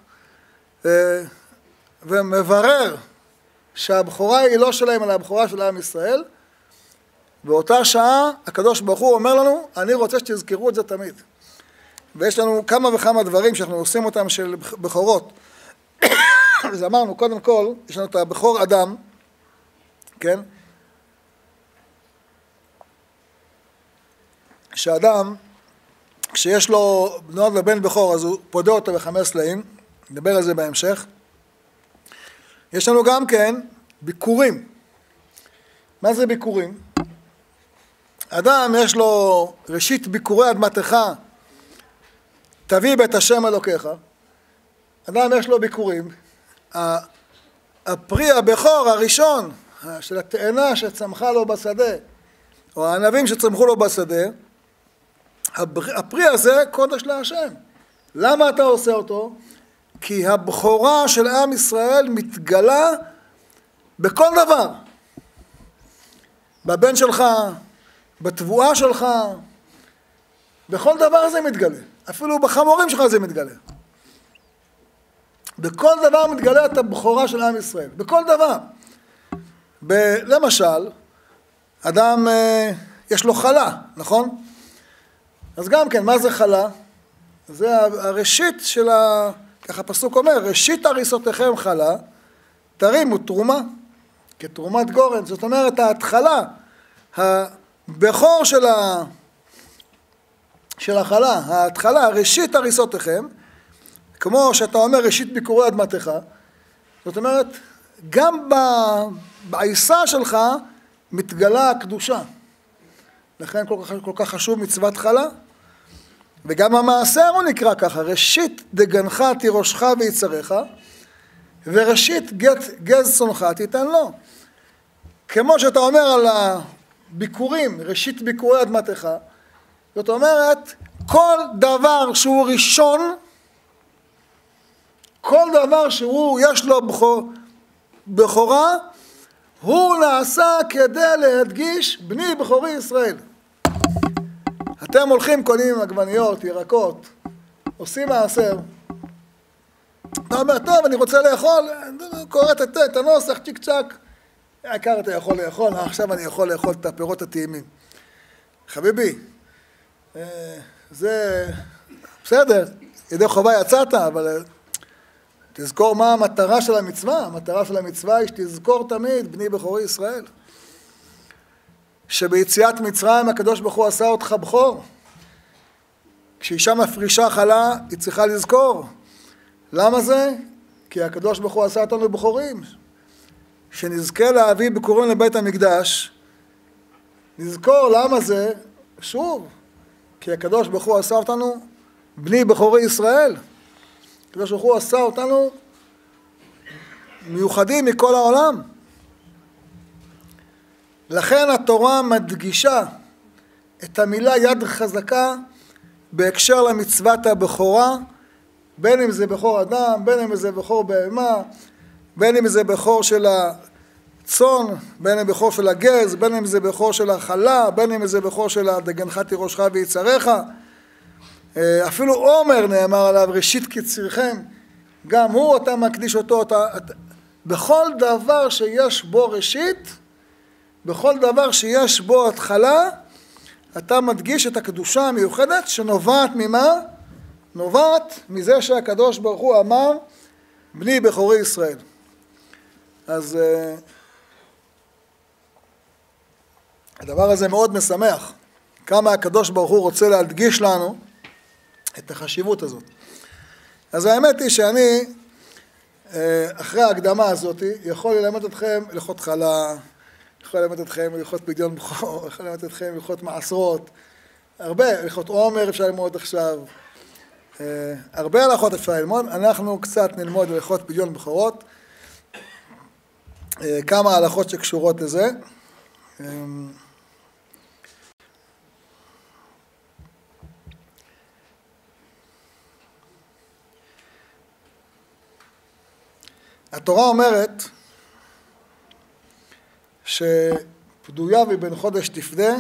ומברר שהבכורה היא לא שלהם, אלא הבכורה של עם ישראל, באותה שעה הקדוש ברוך הוא אומר לנו, אני רוצה שתזכרו את זה תמיד. ויש לנו כמה וכמה דברים שאנחנו עושים אותם של בכורות. אז אמרנו, קודם כל, יש לנו את הבכור אדם, כן? שאדם, כשיש לו נולד לבן בכור, אז הוא פודה אותו ב5 סלעים, נדבר על זה בהמשך. יש לנו גם כן ביקורים. מה זה ביקורים? אדם יש לו ראשית ביקורי אדמתך, תביא בית השם אלוקיך. אדם יש לו ביקורים. הפרי הבכור הראשון של התאנה שצמחה לו בשדה, או הענבים שצמחו לו בשדה, הפרי הזה קודש להשם. למה אתה עושה אותו? כי הבכורה של עם ישראל מתגלה בכל דבר. בבן שלך, בתבואה שלך, בכל דבר זה מתגלה. אפילו בחמורים שלך זה מתגלה. בכל דבר מתגלה את הבכורה של עם ישראל. בכל דבר. למשל, אדם יש לו חלה, נכון? אז גם כן, מה זה חלה? זה הראשית של ככה הפסוק אומר, ראשית הריסותיכם חלה, תרימו תרומה, כתרומת גורן. זאת אומרת, ההתחלה, הבכור של החלה, ההתחלה, ראשית הריסותיכם, כמו שאתה אומר, ראשית ביקורי אדמתך, זאת אומרת, גם בעיסה שלך מתגלה הקדושה. לכן כל כך חשוב מצוות חלה. וגם המעשר הוא נקרא ככה, ראשית דגנך תירושך ויצריך, וראשית גז צונך תיתן לו. כמו שאתה אומר על הביקורים, ראשית ביקורי אדמתך, זאת אומרת, כל דבר שהוא ראשון, כל דבר שהוא יש לו בכורה, הוא נעשה כדי להדגיש בני בכורי ישראל. אתם הולכים, קונים עגבניות, ירקות, עושים מעשר. אתה אומר, טוב, אני רוצה לאכול, קוראת את הנוסח, צ'יק צ'ק. העיקר אתה יכול לאכול, עכשיו אני יכול לאכול את הפירות הטעימים. חביבי, זה בסדר, ידי חובה יצאת, אבל תזכור מה המטרה של המצווה. המטרה של המצווה היא שתזכור תמיד בני בכורי ישראל. שביציאת מצרים הקדוש ברוך הוא עשה אותך בכור. כשאישה מפרישה חלה, היא צריכה לזכור. למה זה? כי הקדוש ברוך הוא עשה אותנו בכורים. שנזכה להביא ביקורים לבית המקדש, נזכור למה זה, שוב, כי הקדוש ברוך הוא עשה אותנו בני בכורי ישראל. הקדוש ברוך הוא עשה אותנו מיוחדים מכל העולם. לכן התורה מדגישה את המילה יד חזקה בהקשר למצוות הבכורה, בין אם זה בכור אדם, בין אם זה בכור בהמה, בין אם זה בכור של הצאן, בין אם בכור של הגז, בין אם זה בכור של החלה, בין אם זה בכור של דגנך תירושך ויצריך. אפילו עומר נאמר עליו, ראשית קצריכם, גם הוא אתה מקדיש אותו, בכל דבר שיש בו ראשית, בכל דבר שיש בו התחלה, אתה מדגיש את הקדושה המיוחדת שנובעת ממה? נובעת מזה שהקדוש ברוך הוא אמר, בני בכורי ישראל. אז הדבר הזה מאוד משמח, כמה הקדוש ברוך הוא רוצה להדגיש לנו את החשיבות הזאת. אז האמת היא שאני, אחרי ההקדמה הזאת, יכול ללמד אתכם הלכות חלה, יכול ללמד אתכם הלכות פדיון בכור, יכול ללמד אתכם הלכות מעשרות, הרבה הלכות עומר אפשר ללמוד עכשיו, הרבה הלכות אפשר ללמוד. אנחנו קצת נלמוד הלכות פדיון בכורות, כמה הלכות שקשורות לזה. התורה אומרת שפדויה ובן חודש תפדה,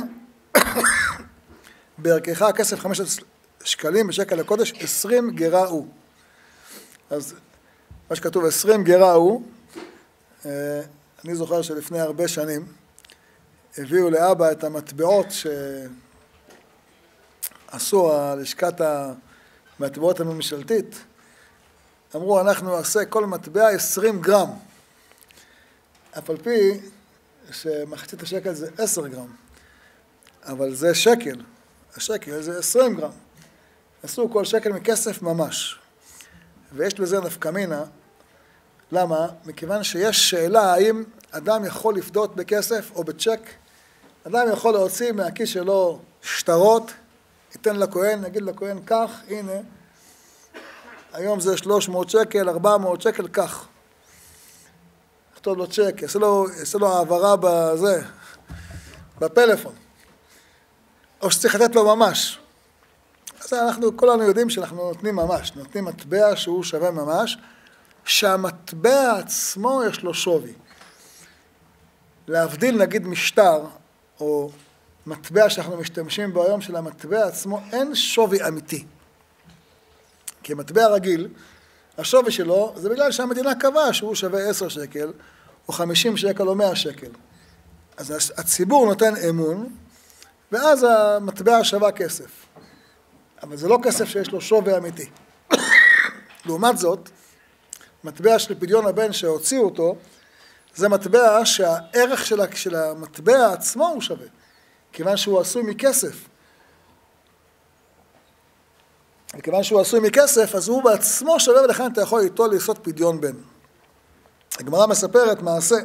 בערכך הכסף 5 שקלים בשקל הקודש 20 גרה הוא. אז מה שכתוב 20 גרה הוא, אני זוכר שלפני הרבה שנים הביאו לאבא את המטבעות שעשו לשכת מהטבעות הממשלתית, אמרו אנחנו נעשה כל מטבע 20 גרם, אף על פי שמחצית השקל זה 10 גרם, אבל זה שקל, השקל זה 20 גרם, עשו כל שקל מכסף ממש, ויש לזה נפקא מינה. למה? מכיוון שיש שאלה האם אדם יכול לפדות בכסף או בצ'ק, אדם יכול להוציא מהכיס שלו שטרות, ייתן לכהן, נגיד לכהן כך, הנה, היום זה 300 שקל, 400 שקל, כך. יכתוב לו צ'ק, יעשה לו העברה בזה, בפלאפון. או שצריך לתת לו ממש. אז אנחנו, כולנו יודעים שאנחנו נותנים ממש, נותנים מטבע שהוא שווה ממש, שהמטבע עצמו יש לו שווי. להבדיל נגיד משטר, או מטבע שאנחנו משתמשים בו היום, של המטבע עצמו, אין שווי אמיתי. כי מטבע רגיל, השווי שלו, זה בגלל שהמדינה קבעה שהוא שווה 10 שקל, או 50 שקל או 100 שקל. אז הציבור נותן אמון, ואז המטבע שווה כסף. אבל זה לא כסף שיש לו שווי אמיתי. לעומת זאת, מטבע של פדיון הבן שהוציאו אותו, זה מטבע שהערך של המטבע עצמו הוא שווה, כיוון שהוא עשוי מכסף. וכיוון שהוא עשוי מכסף, אז הוא בעצמו שווה, ולכן אתה יכול איתו לעשות פדיון בן. הגמרא מספרת מעשה,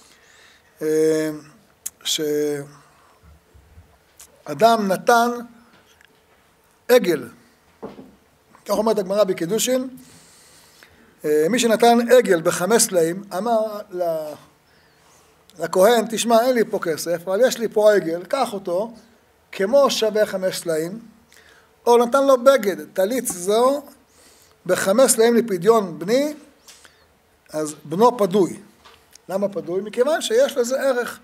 שאדם נתן עגל, כך אומרת הגמרא בקידושין, מי שנתן עגל ב5 סלעים, אמר לכהן, תשמע, אין לי פה כסף, אבל יש לי פה עגל, קח אותו, כמו שווה 5 סלעים, או נתן לו בגד, טלית זו, ב5 סלעים לפדיון בני, אז בנו פדוי. למה פדוי? מכיוון שיש לזה ערך.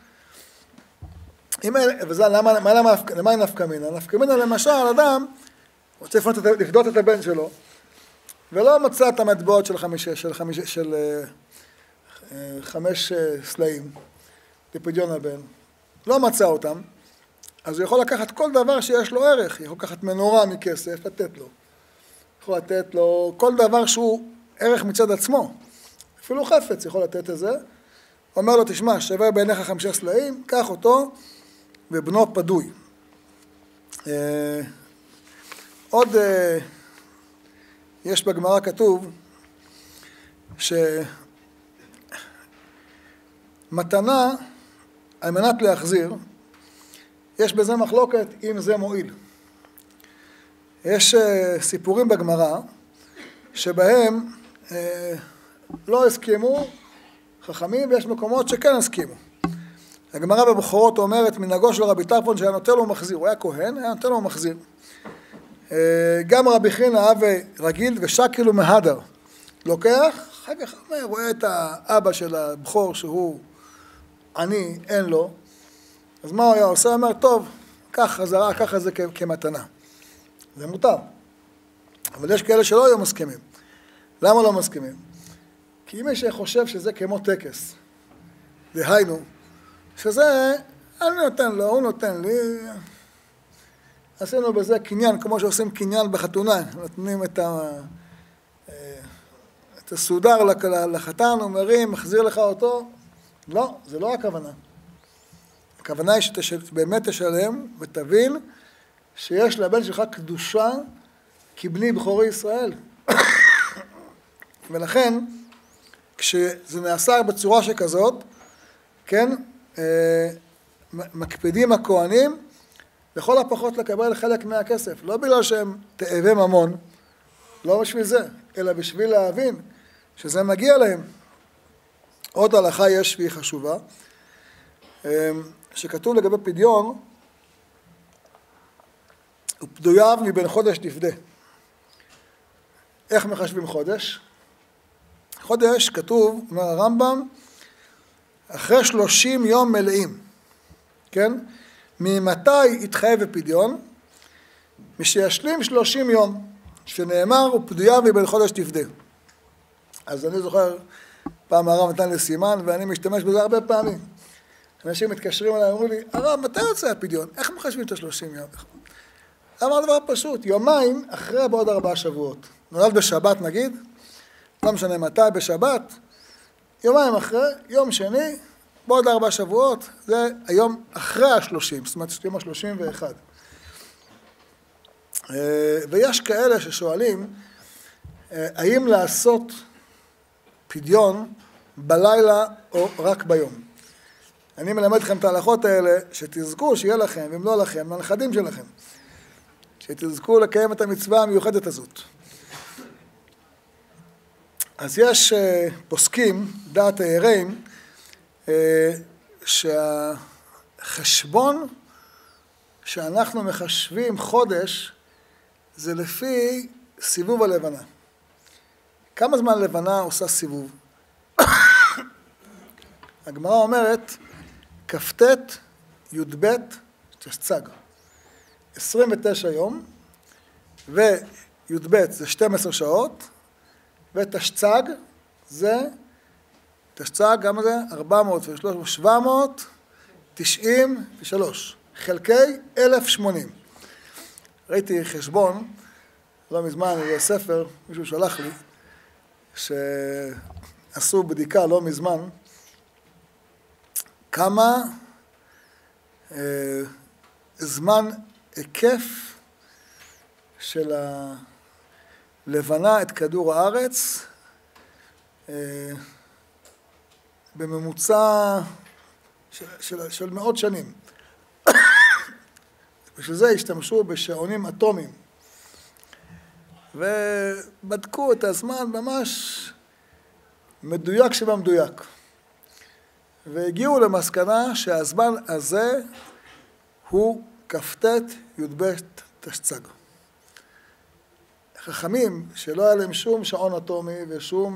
וזה למה נפקא מינה? נפקא מינה למשל, אדם רוצה לפדות את הבן שלו, ולא מצא את המטבעות של 5 סלעים לפדיון הבן, לא מצא אותם, אז הוא יכול לקחת כל דבר שיש לו ערך, יכול לקחת מנורה מכסף, לתת לו. יכול לתת לו כל דבר שהוא ערך מצד עצמו, אפילו חפץ יכול לתת את זה, אומר לו, תשמע, שווה בעיניך 5 סלעים, קח אותו, ובנו פדוי. עוד יש בגמרא כתוב שמתנה על מנת להחזיר, יש בזה מחלוקת אם זה מועיל. יש סיפורים בגמרא שבהם לא הסכימו חכמים, ויש מקומות שכן הסכימו. הגמרא בבכורות אומרת, מנהגו של רבי טרפון שהיה נותן לו מחזיר, הוא היה כהן, היה נותן לו מחזיר. גם רבי חינה אב רגיל ושקל ומהדר. לוקח, אחר כך רואה את האבא של הבכור שהוא עני, אין לו, אז מה הוא היה עושה? הוא אומר, טוב, קח חזרה, קח את זה כמתנה. זה מותר. אבל יש כאלה שלא היו מסכימים. למה לא מסכימים? כי מי שחושב שזה כמו טקס, דהיינו, שזה, אני נותן לו, הוא נותן לי, עשינו בזה קניין, כמו שעושים קניין בחתונה, נותנים את הסודר לחתן, אומרים, מחזיר לך אותו. לא, זה לא הכוונה. הכוונה היא שבאמת תשלם ותבין שיש לבן שלך קדושה כבני בכורי ישראל. ולכן, כשזה נעשה בצורה שכזאת, כן, מקפידים הכהנים לכל הפחות לקבל חלק מהכסף, לא בגלל שהם תאבי ממון, לא בשביל זה, אלא בשביל להבין שזה מגיע להם. עוד הלכה יש והיא חשובה, שכתוב לגבי פדיון, ופדוייו מבין חודש תפדה. איך מחשבים חודש? חודש כתוב, אומר הרמב"ם, אחרי 30 יום מלאים, כן? ממתי יתחייב בפדיון? משישלים 30 יום, שנאמר, ופדוייו מבין חודש תפדה. אז אני זוכר, פעם הרב נתן לי סימן, ואני משתמש בזה הרבה פעמים. אנשים מתקשרים אליי, אמרו לי, הרב, מתי יוצא הפדיון? איך מחשבים את ה-30 יום? אמר דבר פשוט, יומיים אחרי בעוד 4 שבועות. נולד בשבת נגיד, לא משנה מתי בשבת, יומיים אחרי, יום שני, בעוד 4 שבועות, זה היום אחרי ה-30, זאת אומרת, יום ה-31. ויש כאלה ששואלים, האם לעשות פדיון בלילה או רק ביום? אני מלמד לכם את ההלכות האלה, שתזכו שיהיה לכם, ואם לא לכם, לנכדים שלכם. שתזכו לקיים את המצווה המיוחדת הזאת. אז יש פוסקים, דעת היראים, שהחשבון שאנחנו מחשבים חודש, זה לפי סיבוב הלבנה. כמה זמן לבנה עושה סיבוב? הגמרא אומרת, כ"ט י"ב תשצ"ג. 29 יום, וי"ב זה 12 שעות, ותשצ"ג זה, תשצ"ג גם זה 793, חלקי 1080. ראיתי חשבון, לא מזמן, זה ספר, מישהו שלח לי, שעשו בדיקה לא מזמן, כמה זמן היקף של הלבנה את כדור הארץ בממוצע של מאות שנים. בשביל זה השתמשו בשעונים אטומיים ובדקו את הזמן ממש מדויק שבמדויק. והגיעו למסקנה שהזמן הזה הוא כ"ט י"ב תשצ"ג. חכמים שלא היה להם שום שעון אטומי ושום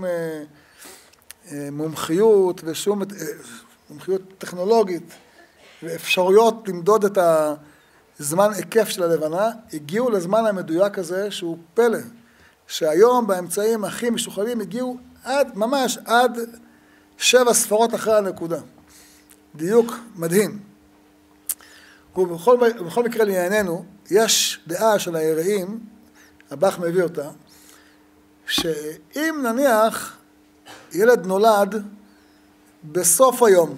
מומחיות ושום מומחיות טכנולוגית ואפשרויות למדוד את הזמן היקף של הלבנה, הגיעו לזמן המדויק הזה שהוא פלא, שהיום באמצעים הכי משוכללים הגיעו ממש עד 7 ספרות אחרי הנקודה. דיוק מדהים. ובכל מקרה לענייננו, יש דעה של היראים, הבח מביא אותה, שאם נניח ילד נולד בסוף היום,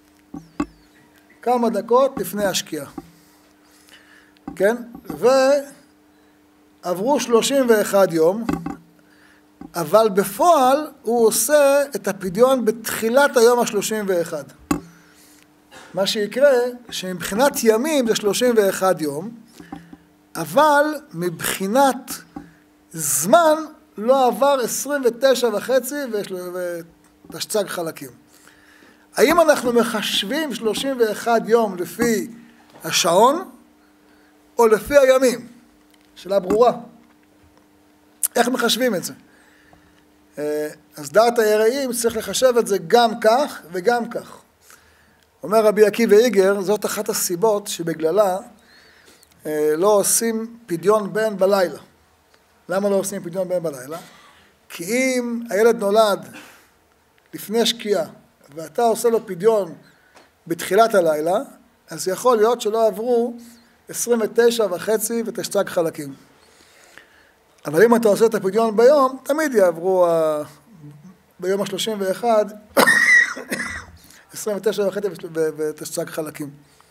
כמה דקות לפני השקיעה, כן? ועברו 31 יום, אבל בפועל הוא עושה את הפדיון בתחילת היום ה-31. מה שיקרה, שמבחינת ימים זה 31 יום, אבל מבחינת זמן לא עבר 29.5 ותשצ"ג חלקים. האם אנחנו מחשבים 31 יום לפי השעון, או לפי הימים? שאלה ברורה. איך מחשבים את זה? אז דעת היראים צריך לחשב את זה גם כך וגם כך. אומר רבי עקיבא איגר, זאת אחת הסיבות שבגללה לא עושים פדיון בן בלילה. למה לא עושים פדיון בן בלילה? כי אם הילד נולד לפני שקיעה, ואתה עושה לו פדיון בתחילת הלילה, אז יכול להיות שלא עברו 29.5 ותשצ"ג חלקים. אבל אם אתה עושה את הפדיון ביום, תמיד יעברו ביום ה-31, 29.5 ותשצ"ג חלקים.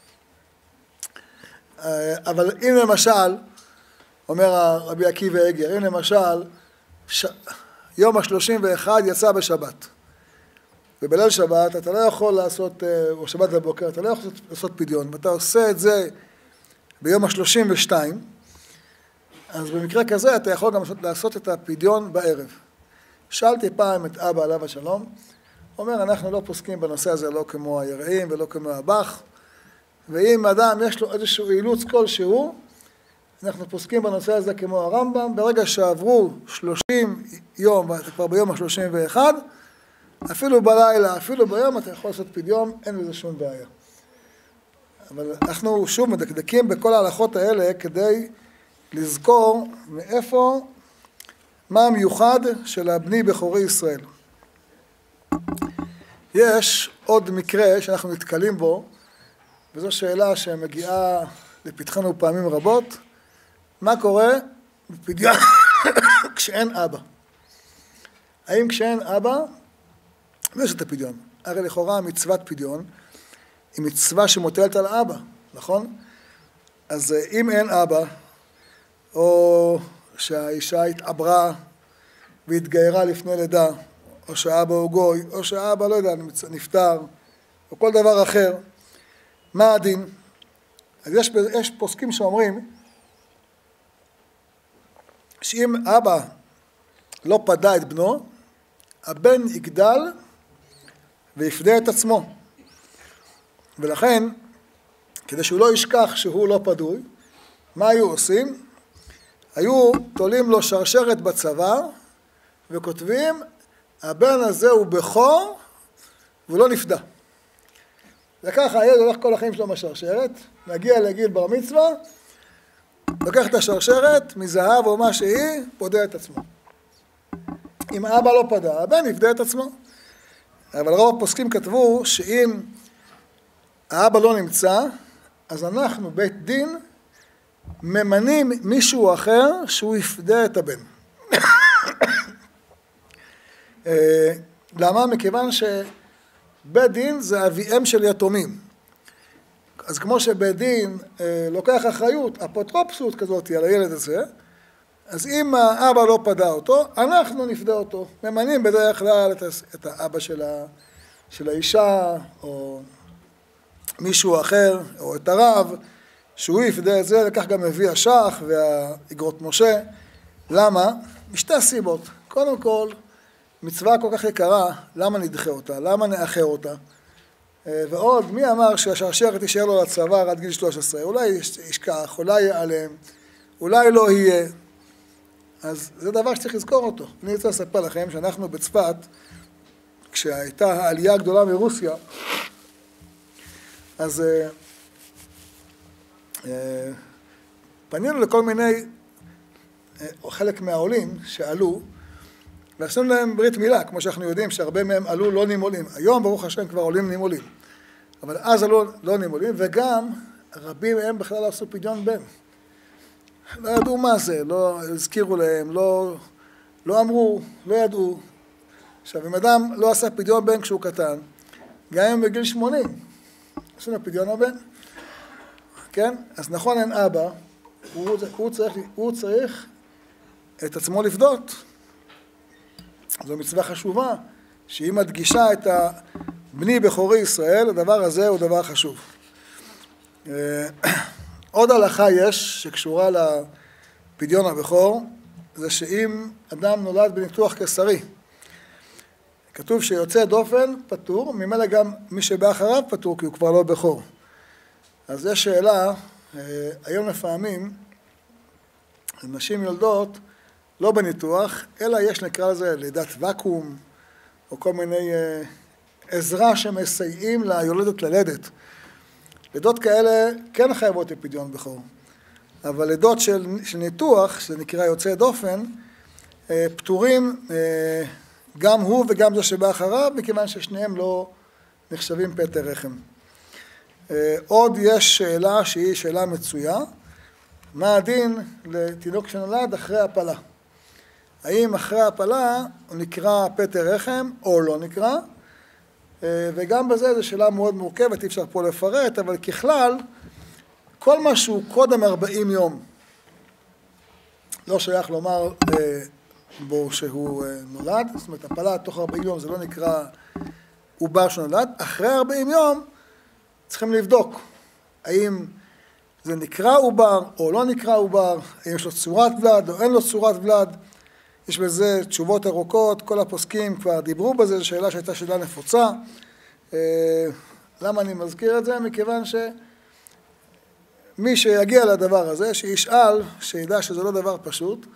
אבל אם למשל, אומר רבי עקיבא איגר, אם למשל, יום ה-31 יצא בשבת, ובליל שבת אתה לא יכול לעשות, או שבת בבוקר, אתה לא יכול לעשות פדיון, ואתה עושה את זה ביום ה-32, אז במקרה כזה אתה יכול גם לעשות את הפדיון בערב. שאלתי פעם את אבא עליו השלום, אומר, אנחנו לא פוסקים בנושא הזה לא כמו היראים ולא כמו הבח, ואם אדם יש לו איזשהו אילוץ כלשהו, אנחנו פוסקים בנושא הזה כמו הרמב"ם, ברגע שעברו 30 יום ואתה כבר ביום ה-31, אפילו בלילה, אפילו ביום אתה יכול לעשות פדיון, אין לזה שום בעיה. אבל אנחנו שוב מדקדקים בכל ההלכות האלה כדי לזכור מאיפה, מה המיוחד של הבני בכורי ישראל. יש עוד מקרה שאנחנו נתקלים בו, וזו שאלה שמגיעה לפתחנו פעמים רבות, מה קורה בפדיון כשאין אבא? האם כשאין אבא, יש את הפדיון? הרי לכאורה מצוות פדיון היא מצווה שמוטלת על האבא, נכון? אז אם אין אבא, או שהאישה התעברה והתגיירה לפני לידה, או שהאבא הוא גוי, או שהאבא, לא יודע, נפטר, או כל דבר אחר, מה הדין? אז יש פוסקים שאומרים שאם אבא לא פדה את בנו, הבן יגדל ויפדה את עצמו. ולכן, כדי שהוא לא ישכח שהוא לא פדוי, מה היו עושים? היו תולים לו שרשרת בצוואר וכותבים, הבן הזה הוא בכור והוא לא נפדה. וככה הילד הולך כל החיים שלו מהשרשרת, מגיע לגיל בר מצווה, לוקח את השרשרת מזהב או מה שהיא, פודה את עצמו. אם האבא לא פדה, הבן יפדה את עצמו. אבל רוב הפוסקים כתבו שאם האבא לא נמצא, אז אנחנו בית דין ממנים מישהו אחר שהוא יפדה את הבן. למה? מכיוון שבית דין זה אביהם של יתומים. אז כמו שבית דין לוקח אחריות, אפוטרופסות כזאת על הילד הזה, אז אם האבא לא פדה אותו, אנחנו נפדה אותו. ממנים בדרך כלל את האבא של האישה, או מישהו אחר, או את הרב, שהוא יפדה את זה, וכך גם מביא השח והאגרות משה. למה? משתי סיבות. קודם כל, מצווה כל כך יקרה, למה נדחה אותה? למה נאחר אותה? ועוד, מי אמר שהשרשרת תישאר לו לצוואר עד גיל 13? אולי ישכח, אולי ייעלם, אולי לא יהיה. אז זה דבר שצריך לזכור אותו. אני רוצה לספר לכם שאנחנו בצפת, כשהייתה העלייה הגדולה מרוסיה, אז פנינו לכל מיני, או חלק מהעולים שעלו, ועשינו להם ברית מילה, כמו שאנחנו יודעים שהרבה מהם עלו לא נימולים. היום ברוך השם כבר עולים נימולים, אבל אז עלו לא נימולים, וגם רבים מהם בכלל לא עשו פדיון בן. לא ידעו מה זה, לא הזכירו להם, לא אמרו, לא ידעו. עכשיו, אם אדם לא עשה פדיון בן כשהוא קטן, גם אם בגיל 80, עשינו פדיון הבן, כן? אז נכון אין אבא, הוא צריך את עצמו לפדות. זו מצווה חשובה, שהיא מדגישה את בני בכורי ישראל, הדבר הזה הוא דבר חשוב. עוד הלכה יש שקשורה לפדיון הבכור, זה שאם אדם נולד בניתוח קיסרי, כתוב שיוצא דופן פטור, ממילא גם מי שבא אחריו פטור, כי הוא כבר לא בכור. אז יש שאלה, היום לפעמים, נשים יולדות לא בניתוח, אלא יש נקרא לזה לידת וקום, או כל מיני עזרה שמסייעים ליולדת ללדת. לידות כאלה כן חייבות לפדיון בכור, אבל לידות של ניתוח, שזה נקרא יוצא דופן, פטורים גם הוא וגם זה שבא אחריו, מכיוון ששניהם לא נחשבים פטר רחם. עוד יש שאלה שהיא שאלה מצויה, מה הדין לתינוק שנולד אחרי הפלה? האם אחרי הפלה הוא נקרא פטר רחם או לא נקרא? וגם בזה זו שאלה מאוד מורכבת, אי אפשר פה לפרט, אבל ככלל, כל מה שהוא קודם 40 יום, לא שייך לומר בו שהוא נולד, זאת אומרת, הפלה תוך 40 יום זה לא נקרא עובר שנולד, אחרי 40 יום צריכים לבדוק האם זה נקרא עובר או לא נקרא עובר, האם יש לו צורת ולד או אין לו צורת ולד, יש בזה תשובות ארוכות, כל הפוסקים כבר דיברו בזה, זו שאלה שהייתה שאלה נפוצה. למה אני מזכיר את זה? מכיוון שמי שיגיע לדבר הזה, שישאל, שידע שזה לא דבר פשוט,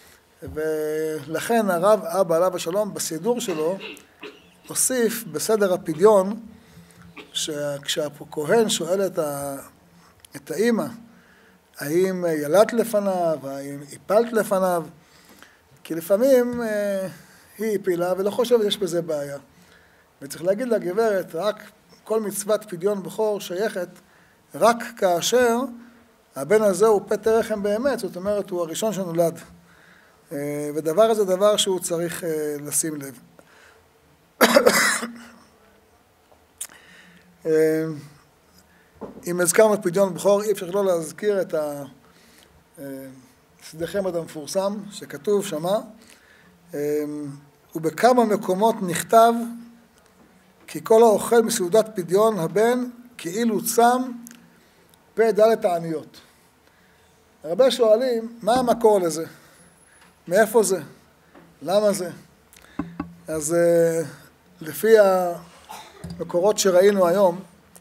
ולכן הרב אבא עליו השלום בסידור שלו הוסיף בסדר הפדיון, שכשהכהן שואל את האמא, האם ילדת לפניו, האם הפלת לפניו, כי לפעמים היא הפילה ולא חושבת שיש בזה בעיה. וצריך להגיד לה, גברת, רק כל מצוות פדיון בכור שייכת רק כאשר הבן הזה הוא פטר רחם באמת, זאת אומרת, הוא הראשון שנולד. ודבר הזה דבר שהוא צריך לשים לב. אם הזכרנו פדיון בכור, אי אפשר לא להזכיר את שדה חמד המפורסם, שכתוב שמה, ובכמה מקומות נכתב, כי כל האוכל מסעודת פדיון הבן, כאילו צם פ' העניות. הרבה שואלים, מה המקור לזה? מאיפה זה? למה זה? אז לפי המקורות שראינו היום,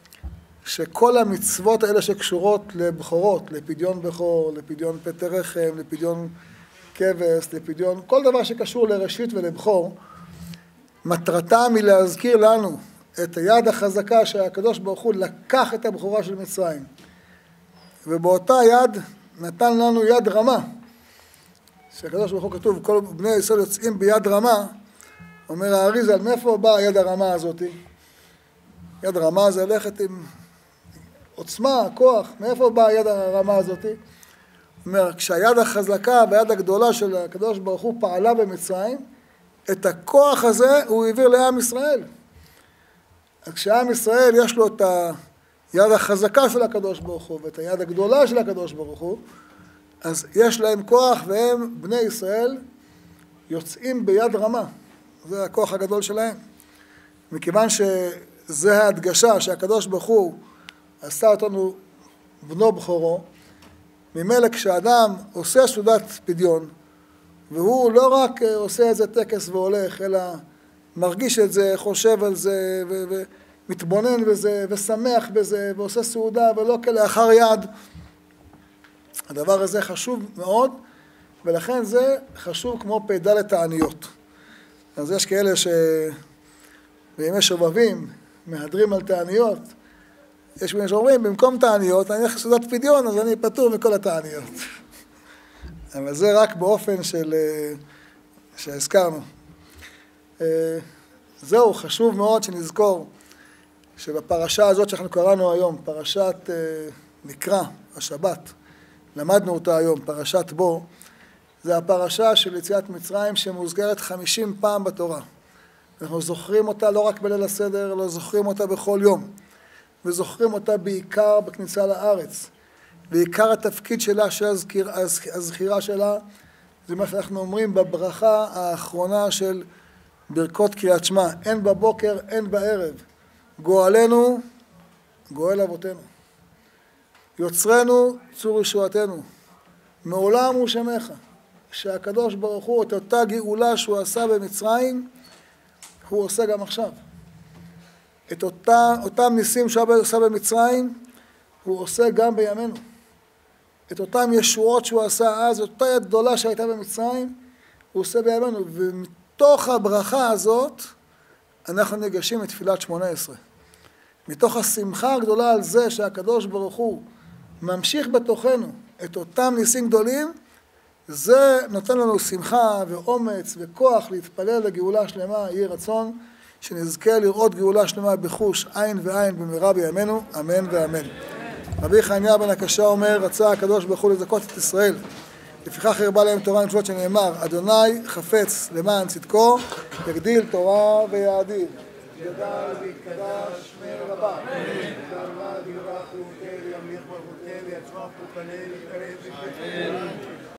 שכל המצוות האלה שקשורות לבכורות, לפדיון בכור, לפדיון פטר רחם, לפדיון כבש, לפדיון, כל דבר שקשור לראשית ולבכור, מטרתם היא להזכיר לנו את היד החזקה שהקדוש ברוך הוא לקח את הבכורה של מצרים. ובאותה יד נתן לנו יד רמה. שהקדוש ברוך הוא כתוב, כל בני ישראל יוצאים ביד רמה, אומר האריז"ל, מאיפה באה היד הרמה הזאת? יד רמה זה ללכת עם עוצמה, כוח, מאיפה באה היד הרמה הזאת? אומר, כשהיד החזקה והיד הגדולה של הקדוש ברוך הוא פעלה במצרים, את הכוח הזה הוא העביר לעם ישראל. אז כשעם ישראל יש לו את היד החזקה של הקדוש ברוך הוא ואת היד הגדולה של הקדוש ברוך הוא, אז יש להם כוח והם, בני ישראל, יוצאים ביד רמה. זה הכוח הגדול שלהם. מכיוון שזה ההדגשה שהקדוש ברוך הוא עשה אותנו בנו בכורו, ממילא כשאדם עושה סעודת פדיון, והוא לא רק עושה איזה טקס והולך, אלא מרגיש את זה, חושב על זה, ומתבונן בזה, ושמח בזה, ועושה סעודה, ולא כלאחר יד. הדבר הזה חשוב מאוד, ולכן זה חשוב כמו פ' העניות. אז יש כאלה שבימי שובבים מהדרים על תעניות, יש מי שאומרים, במקום תעניות, אני הולך לסעודת פדיון, אז אני פטור מכל התעניות. אבל זה רק באופן שהזכרנו. זהו, חשוב מאוד שנזכור שבפרשה הזאת שאנחנו קראנו היום, פרשת מקרא, השבת, למדנו אותה היום, פרשת בו, זה הפרשה של יציאת מצרים שמוזכרת 50 פעם בתורה. אנחנו זוכרים אותה לא רק בליל הסדר, אלא זוכרים אותה בכל יום. וזוכרים אותה בעיקר בכניסה לארץ. בעיקר התפקיד שלה, שהזכירה שלה, זה מה שאנחנו אומרים בברכה האחרונה של ברכות קריאת שמע. אין בבוקר, אין בערב. גואלנו, גואל אבותינו. יוצרנו, צור ישועתנו. מעולם הוא שמך. שהקדוש ברוך הוא, את אותה גאולה שהוא עשה במצרים, הוא עושה גם עכשיו. את אותם ניסים שהוא עושה במצרים, הוא עושה גם בימינו. את אותם ישועות שהוא עשה אז, אותה יד גדולה שהייתה במצרים, הוא עושה בימינו. ומתוך הברכה הזאת, אנחנו ניגשים לתפילת 18. מתוך השמחה הגדולה על זה שהקדוש ברוך הוא ממשיך בתוכנו את אותם ניסים גדולים, זה נותן לנו שמחה ואומץ וכוח להתפלל לגאולה שלמה. יהי רצון שנזכה לראות גאולה שלמה בחוש עין ועין במהרה בימינו, אמן ואמן. רבי חנינא בן הקשה אומר, רצה הקדוש ברוך הוא לזכות את ישראל, לפיכך הרבה להם תורה ומצוות, שנאמר, אדוני חפץ למען צדקו, יגדיל תורה ויאדיר. ידע ויתקדש שמי רבה. אמן.